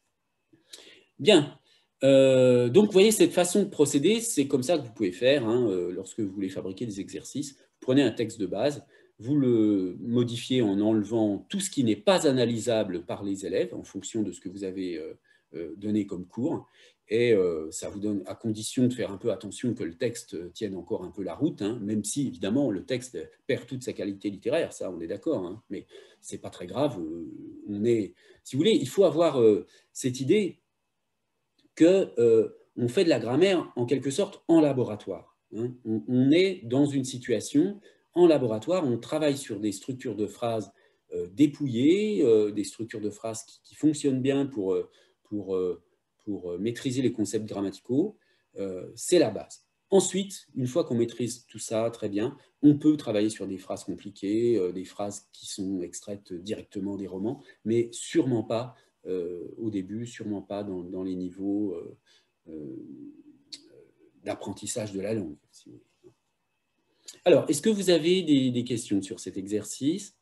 Bien, euh, donc vous voyez cette façon de procéder, c'est comme ça que vous pouvez faire hein, euh, lorsque vous voulez fabriquer des exercices. Vous prenez un texte de base, vous le modifiez en enlevant tout ce qui n'est pas analysable par les élèves en fonction de ce que vous avez euh, euh, donné comme cours, et euh, ça vous donne, à condition de faire un peu attention que le texte tienne encore un peu la route, hein, même si évidemment le texte perd toute sa qualité littéraire, ça on est d'accord, hein, mais c'est pas très grave, euh, on est, si vous voulez, il faut avoir euh, cette idée qu'on euh, fait de la grammaire en quelque sorte en laboratoire. Hein. On, on est dans une situation en laboratoire, on travaille sur des structures de phrases euh, dépouillées, euh, des structures de phrases qui, qui fonctionnent bien pour, pour, pour maîtriser les concepts grammaticaux. Euh, c'est la base. Ensuite, une fois qu'on maîtrise tout ça très bien, on peut travailler sur des phrases compliquées, euh, des phrases qui sont extraites directement des romans, mais sûrement pas Euh, au début, sûrement pas dans, dans les niveaux euh, euh, d'apprentissage de la langue. Si vous voulez. Alors, est-ce que vous avez des, des questions sur cet exercice?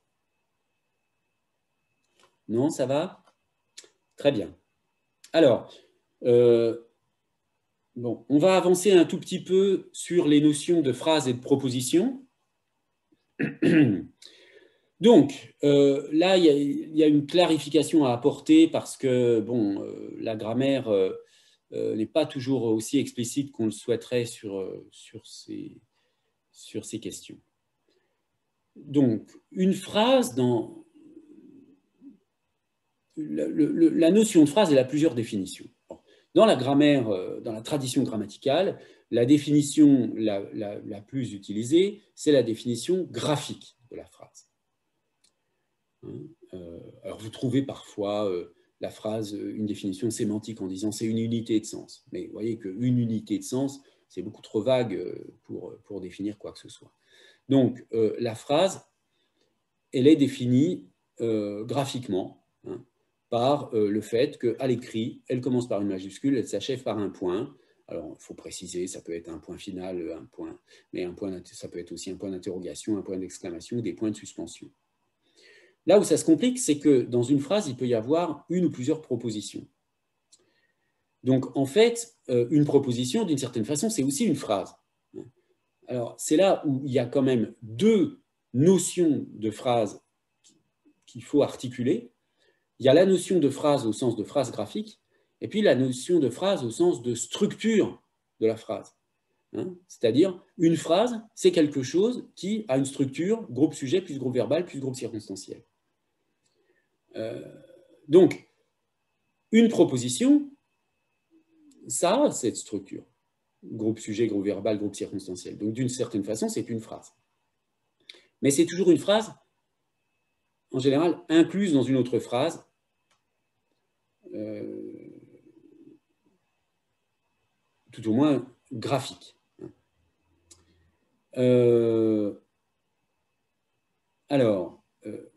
Non, ça va? Très bien. Alors, euh, bon, on va avancer un tout petit peu sur les notions de phrase et de proposition. Donc, euh, là, il y, y a une clarification à apporter parce que, bon, euh, la grammaire euh, euh, n'est pas toujours aussi explicite qu'on le souhaiterait sur, euh, sur, ces, sur ces questions. Donc, une phrase, dans le, le, la notion de phrase, elle a plusieurs définitions. Dans la grammaire, euh, dans la tradition grammaticale, la définition la, la, la plus utilisée, c'est la définition graphique de la phrase. Euh, alors vous trouvez parfois euh, la phrase, une définition sémantique en disant c'est une unité de sens. Mais vous voyez qu'une unité de sens, c'est beaucoup trop vague pour, pour définir quoi que ce soit. Donc euh, la phrase, elle est définie euh, graphiquement hein, par euh, le fait qu'à l'écrit, elle commence par une majuscule, elle s'achève par un point. Alors il faut préciser, ça peut être un point final, un point, mais un point, ça peut être aussi un point d'interrogation, un point d'exclamation, des points de suspension. Là où ça se complique, c'est que dans une phrase, il peut y avoir une ou plusieurs propositions. Donc, en fait, une proposition, d'une certaine façon, c'est aussi une phrase. Alors, c'est là où il y a quand même deux notions de phrase qu'il faut articuler. il y a la notion de phrase au sens de phrase graphique, et puis la notion de phrase au sens de structure de la phrase. Hein, c'est-à-dire, une phrase, c'est quelque chose qui a une structure, groupe sujet, plus groupe verbal, plus groupe circonstanciel. Euh, donc, une proposition, ça a cette structure. Groupe sujet, groupe verbal, groupe circonstanciel. Donc, d'une certaine façon, c'est une phrase. Mais c'est toujours une phrase, en général, incluse dans une autre phrase, euh, tout au moins graphique. Euh, alors, euh,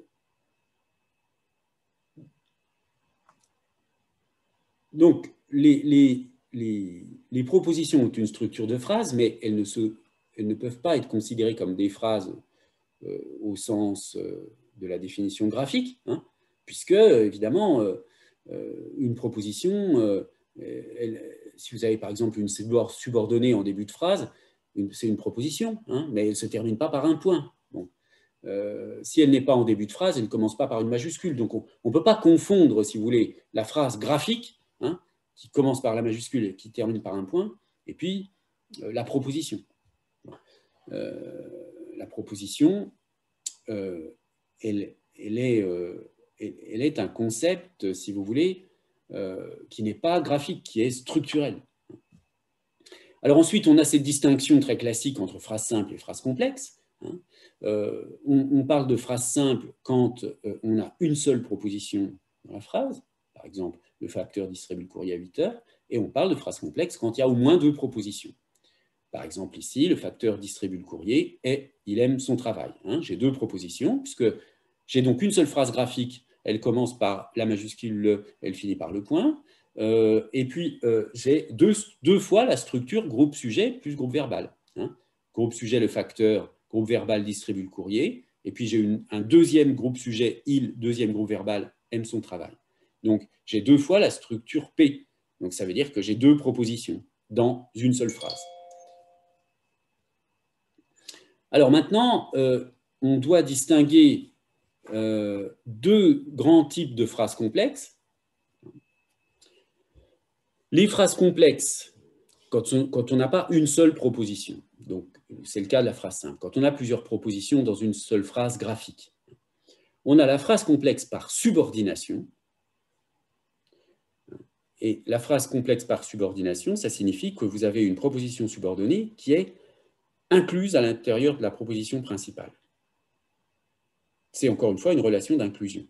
donc, les, les, les, les propositions ont une structure de phrase, mais elles ne, se, elles ne peuvent pas être considérées comme des phrases euh, au sens euh, de la définition graphique, hein, puisque, évidemment, euh, euh, une proposition, euh, elle, si vous avez par exemple une subordonnée en début de phrase, c'est une proposition, hein, mais elle ne se termine pas par un point. Bon. Euh, si elle n'est pas en début de phrase, elle ne commence pas par une majuscule. Donc on ne peut pas confondre, si vous voulez, la phrase graphique, hein, qui commence par la majuscule et qui termine par un point, et puis euh, la proposition. Euh, la proposition, euh, elle, elle, est, euh, elle est un concept, si vous voulez, euh, qui n'est pas graphique, qui est structurel. Alors ensuite, on a cette distinction très classique entre phrase simple et phrase complexe. Hein. Euh, on, on parle de phrase simple quand euh, on a une seule proposition dans la phrase, par exemple, le facteur distribue le courrier à huit heures, et on parle de phrase complexe quand il y a au moins deux propositions. Par exemple, ici, le facteur distribue le courrier et il aime son travail. Hein. J'ai deux propositions, puisque j'ai donc une seule phrase graphique, elle commence par la majuscule le, elle finit par le point. Euh, et puis, euh, j'ai deux, deux fois la structure groupe-sujet plus groupe verbal. Hein. Groupe-sujet, le facteur, groupe verbal distribue le courrier. Et puis, j'ai une, un deuxième groupe-sujet, il, deuxième groupe verbal, aime son travail. Donc, j'ai deux fois la structure P. Donc, ça veut dire que j'ai deux propositions dans une seule phrase. Alors maintenant, euh, on doit distinguer euh, deux grands types de phrases complexes. Les phrases complexes, quand on n'a pas une seule proposition, donc c'est le cas de la phrase simple, quand on a plusieurs propositions dans une seule phrase graphique. On a la phrase complexe par subordination, et la phrase complexe par subordination, ça signifie que vous avez une proposition subordonnée qui est incluse à l'intérieur de la proposition principale. C'est encore une fois une relation d'inclusion.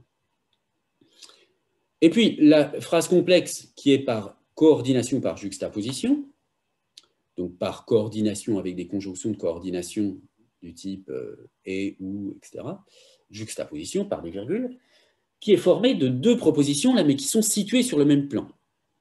Et puis, la phrase complexe qui est par coordination par juxtaposition, donc par coordination avec des conjonctions de coordination du type euh, et, ou, et cetera, juxtaposition par des virgules, qui est formée de deux propositions, là, mais qui sont situées sur le même plan.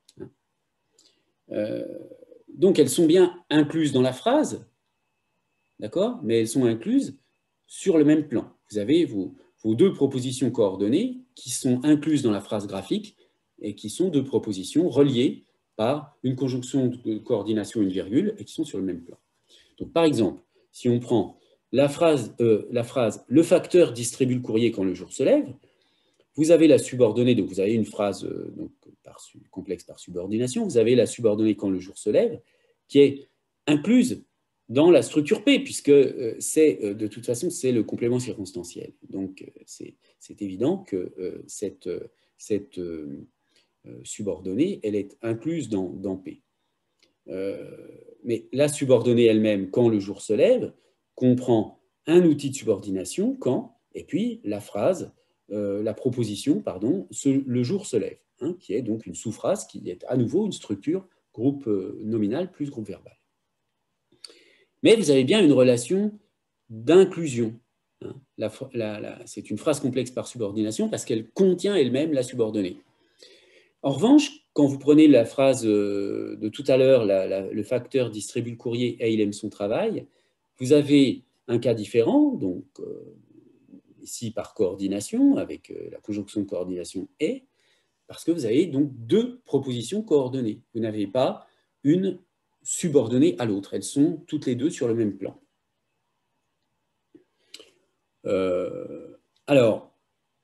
Euh, donc, elles sont bien incluses dans la phrase, d'accord, mais elles sont incluses sur le même plan. Vous avez vos, vos deux propositions coordonnées qui sont incluses dans la phrase graphique et qui sont deux propositions reliées par une conjonction de coordination, une virgule, et qui sont sur le même plan. Donc, par exemple, si on prend la phrase, euh, la phrase « le facteur distribue le courrier quand le jour se lève », vous avez la subordonnée, donc vous avez une phrase euh, donc, par, complexe par subordination, vous avez la subordonnée quand le jour se lève, qui est incluse dans la structure P, puisque euh, c'est, euh, de toute façon, c'est le complément circonstanciel. Donc, euh, c'est, c'est évident que euh, cette, euh, cette euh, subordonnée, elle est incluse dans, dans P. Euh, mais la subordonnée elle-même, quand le jour se lève, comprend un outil de subordination, quand, et puis la phrase, euh, la proposition, pardon, ce, le jour se lève, hein, qui est donc une sous-phrase qui est à nouveau une structure groupe euh, nominal plus groupe verbal. Mais vous avez bien une relation d'inclusion. Hein. La, la, la, c'est une phrase complexe par subordination parce qu'elle contient elle-même la subordonnée. En revanche, quand vous prenez la phrase de tout à l'heure, le facteur distribue le courrier et il aime son travail, vous avez un cas différent, donc euh, ici par coordination, avec euh, la conjonction de coordination et, parce que vous avez donc deux propositions coordonnées. Vous n'avez pas une subordonnées à l'autre. Elles sont toutes les deux sur le même plan. Euh, alors,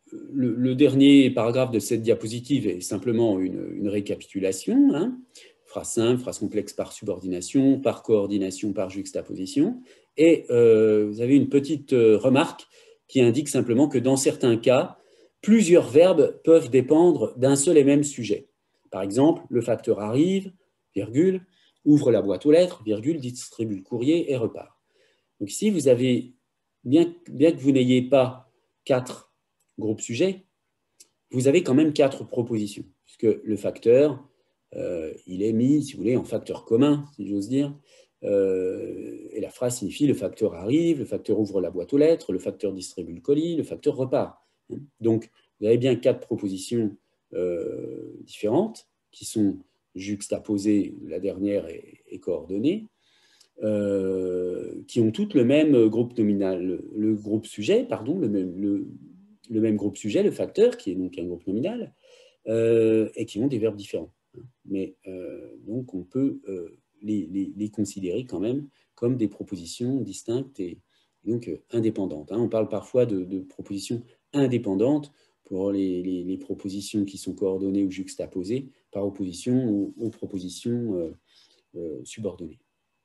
le, le dernier paragraphe de cette diapositive est simplement une, une récapitulation, hein. Phrase simple, phrase complexe par subordination, par coordination, par juxtaposition. Et euh, vous avez une petite remarque qui indique simplement que dans certains cas, plusieurs verbes peuvent dépendre d'un seul et même sujet. Par exemple, le facteur arrive, virgule, ouvre la boîte aux lettres, virgule, distribue le courrier et repart. Donc ici, vous avez, bien, bien que vous n'ayez pas quatre groupes sujets, vous avez quand même quatre propositions, puisque le facteur, euh, il est mis, si vous voulez, en facteur commun, si j'ose dire, euh, et la phrase signifie le facteur arrive, le facteur ouvre la boîte aux lettres, le facteur distribue le colis, le facteur repart. Donc, vous avez bien quatre propositions euh, différentes qui sont juxtaposées, la dernière est, est coordonnée, euh, qui ont toutes le même groupe nominal, le, le groupe sujet, pardon, le même, le, le même groupe sujet, le facteur, qui est donc un groupe nominal, euh, et qui ont des verbes différents. Mais euh, donc, on peut euh, les, les, les considérer quand même comme des propositions distinctes et donc euh, indépendantes. Hein. On parle parfois de, de propositions indépendantes pour les, les, les propositions qui sont coordonnées ou juxtaposées par opposition aux, aux propositions euh, euh, subordonnées.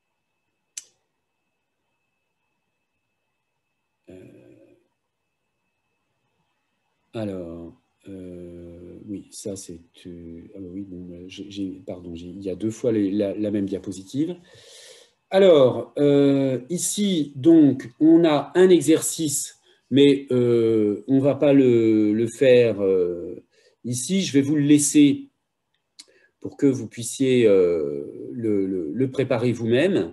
Euh, alors, euh, oui, ça c'est... Euh, ah oui, bon, j'ai, pardon, il y a deux fois les, la, la même diapositive. Alors, euh, ici, donc, on a un exercice mais euh, on ne va pas le, le faire euh, ici. Je vais vous le laisser pour que vous puissiez euh, le, le, le préparer vous-même.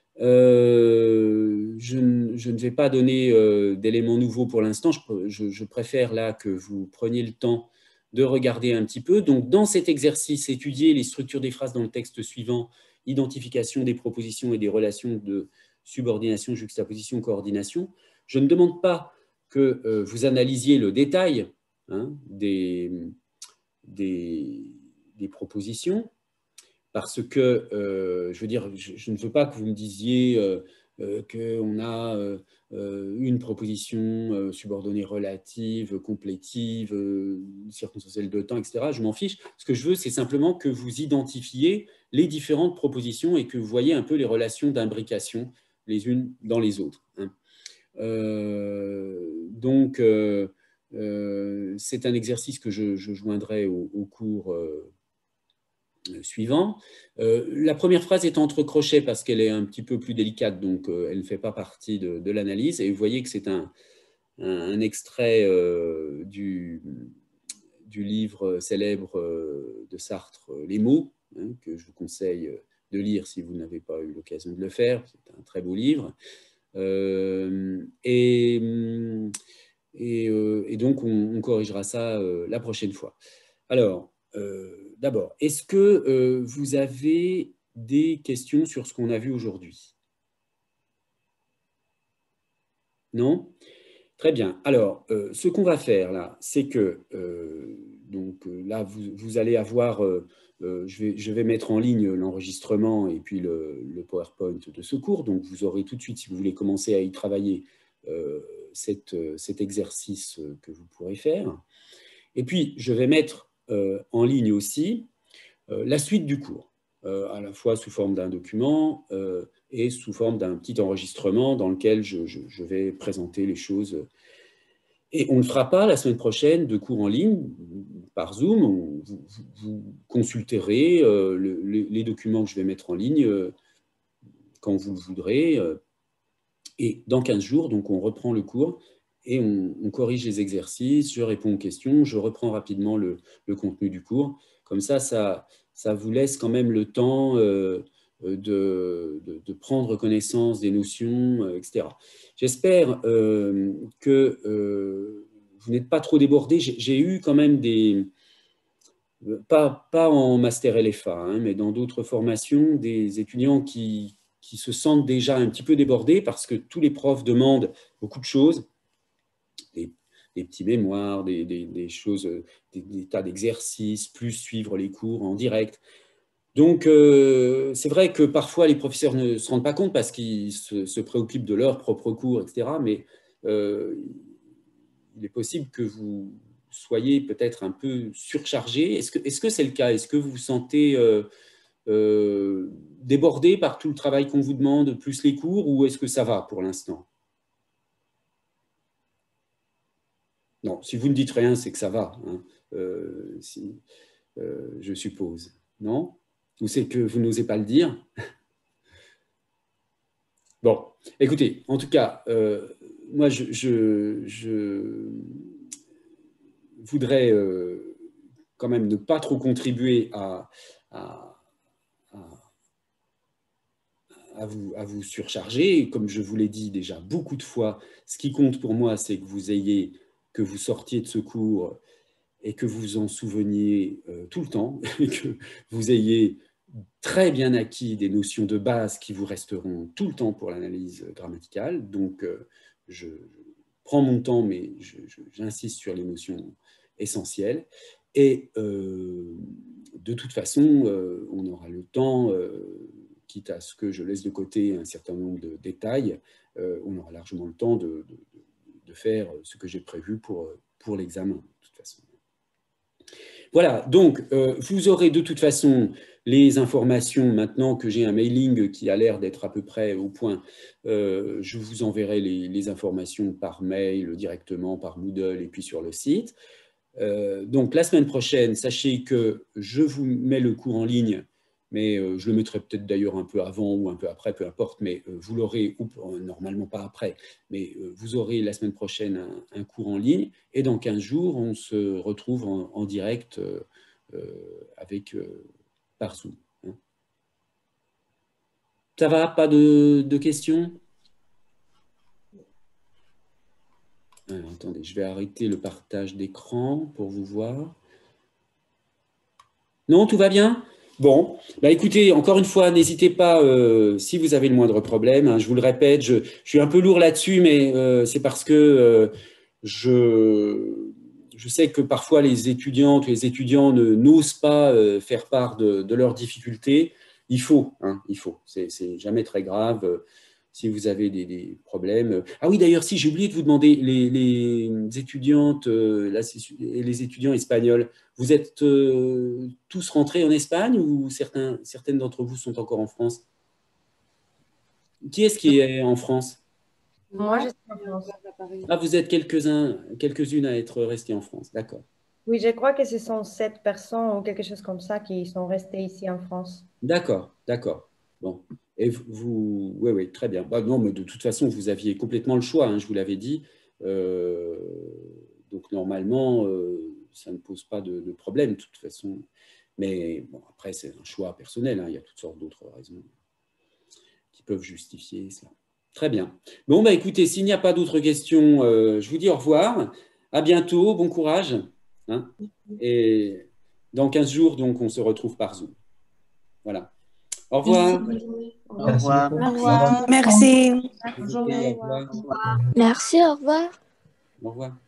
Euh, je, je ne vais pas donner euh, d'éléments nouveaux pour l'instant. Je, je, je préfère là que vous preniez le temps de regarder un petit peu. Donc, dans cet exercice, étudier les structures des phrases dans le texte suivant, identification des propositions et des relations de subordination, juxtaposition, coordination. Je ne demande pas que euh, vous analysiez le détail hein, des, des, des propositions, parce que, euh, je veux dire, je, je ne veux pas que vous me disiez euh, euh, qu'on a euh, une proposition euh, subordonnée relative, complétive, euh, circonstancielle de temps, et cetera. Je m'en fiche. Ce que je veux, c'est simplement que vous identifiez les différentes propositions et que vous voyez un peu les relations d'imbrication les unes dans les autres. Hein. Euh, donc, euh, euh, c'est un exercice que je, je joindrai au, au cours euh, suivant. Euh, la première phrase est entre crochets parce qu'elle est un petit peu plus délicate, donc euh, elle ne fait pas partie de, de l'analyse. Et vous voyez que c'est un, un, un extrait euh, du, du livre célèbre euh, de Sartre, Les mots, hein, que je vous conseille de lire si vous n'avez pas eu l'occasion de le faire. C'est un très beau livre. Euh, et, et, euh, et donc, on, on corrigera ça euh, la prochaine fois. Alors, euh, d'abord, est-ce que euh, vous avez des questions sur ce qu'on a vu aujourd'hui? Non? Très bien. Alors, euh, ce qu'on va faire là, c'est que euh, donc là, vous, vous allez avoir, euh, euh, je, vais, je vais mettre en ligne l'enregistrement et puis le, le PowerPoint de ce cours. Donc, vous aurez tout de suite, si vous voulez commencer à y travailler, euh, cette, cet exercice que vous pourrez faire. Et puis, je vais mettre euh, en ligne aussi euh, la suite du cours, euh, à la fois sous forme d'un document euh, et sous forme d'un petit enregistrement dans lequel je, je, je vais présenter les choses. Et on ne fera pas la semaine prochaine de cours en ligne par Zoom. On, vous, vous consulterez euh, le, les, les documents que je vais mettre en ligne euh, quand vous le voudrez. Euh, et dans quinze jours, donc, on reprend le cours et on, on corrige les exercices, je réponds aux questions, je reprends rapidement le, le contenu du cours. Comme ça, ça, ça vous laisse quand même le temps euh, de, de, de prendre connaissance des notions, et cetera. J'espère euh, que euh, vous n'êtes pas trop débordés. J'ai eu quand même des, pas, pas en master L F A, hein, mais dans d'autres formations, des étudiants qui, qui se sentent déjà un petit peu débordés parce que tous les profs demandent beaucoup de choses, des, des petits mémoires, des, des, des choses, des, des tas d'exercices, plus suivre les cours en direct. Donc, euh, c'est vrai que parfois, les professeurs ne se rendent pas compte parce qu'ils se, se préoccupent de leur propre cours, et cetera. Mais euh, il est possible que vous soyez peut-être un peu surchargé. Est-ce que est-ce que c'est le cas? Est-ce que vous vous sentez euh, euh, débordé par tout le travail qu'on vous demande, plus les cours, ou est-ce que ça va pour l'instant? Non, si vous ne dites rien, c'est que ça va, hein. euh, si, euh, je suppose. Non? Ou c'est que vous n'osez pas le dire? Bon, écoutez, en tout cas, euh, moi, je, je, je voudrais euh, quand même ne pas trop contribuer à, à, à, à, vous, à vous surcharger. Comme je vous l'ai dit déjà beaucoup de fois, ce qui compte pour moi, c'est que vous ayez, que vous sortiez de ce cours et que vous vous en souveniez euh, tout le temps, et que vous ayez très bien acquis des notions de base qui vous resteront tout le temps pour l'analyse grammaticale. Donc, euh, je, je prends mon temps, mais j'insiste sur les notions essentielles. Et euh, de toute façon, euh, on aura le temps, euh, quitte à ce que je laisse de côté un certain nombre de détails, euh, on aura largement le temps de, de, de faire ce que j'ai prévu pour, pour l'examen, de toute façon. Voilà, donc euh, vous aurez de toute façon les informations maintenant que j'ai un mailing qui a l'air d'être à peu près au point. Euh, je vous enverrai les, les informations par mail, directement par Moodle et puis sur le site. Euh, donc la semaine prochaine, sachez que je vous mets le cours en ligne, mais euh, je le mettrai peut-être d'ailleurs un peu avant ou un peu après, peu importe, mais euh, vous l'aurez, ou euh, normalement pas après, mais euh, vous aurez la semaine prochaine un, un cours en ligne, et dans quinze jours, on se retrouve en, en direct euh, euh, avec, euh, par Zoom. Hein. Ça va? Pas de, de questions? Alors, attendez, je vais arrêter le partage d'écran pour vous voir. Non, tout va bien? Bon, bah écoutez, encore une fois, n'hésitez pas euh, si vous avez le moindre problème. Hein, je vous le répète, je, je suis un peu lourd là-dessus, mais euh, c'est parce que euh, je, je sais que parfois les étudiantes, les étudiants ne n'osent pas euh, faire part de, de leurs difficultés. Il faut, hein, il faut. C'est jamais très grave. Euh, si vous avez des, des problèmes. Ah oui, d'ailleurs, si j'ai oublié de vous demander, les, les étudiantes euh, là, et les étudiants espagnols, vous êtes euh, tous rentrés en Espagne ou certains, certaines d'entre vous sont encore en France? Qui est-ce qui est en France? Moi, je suis en France. Ah, vous êtes quelques-uns, quelques-unes à être restés en France, d'accord. Oui, je crois que ce sont sept personnes ou quelque chose comme ça qui sont restées ici en France. D'accord, d'accord. Bon. Et vous, oui, oui, très bien. Bah, non, mais de toute façon, vous aviez complètement le choix, hein, je vous l'avais dit. Euh, donc, normalement, euh, ça ne pose pas de, de problème, de toute façon. Mais bon, après, c'est un choix personnel. Hein, il y a toutes sortes d'autres raisons qui peuvent justifier cela. Très bien. Bon, bah, écoutez, s'il n'y a pas d'autres questions, euh, je vous dis au revoir. À bientôt. Bon courage. Hein, et dans quinze jours, donc, on se retrouve par Zoom. Voilà. Au revoir. Au revoir. Au revoir. Merci. Merci. Au revoir. Merci, au revoir. Au revoir.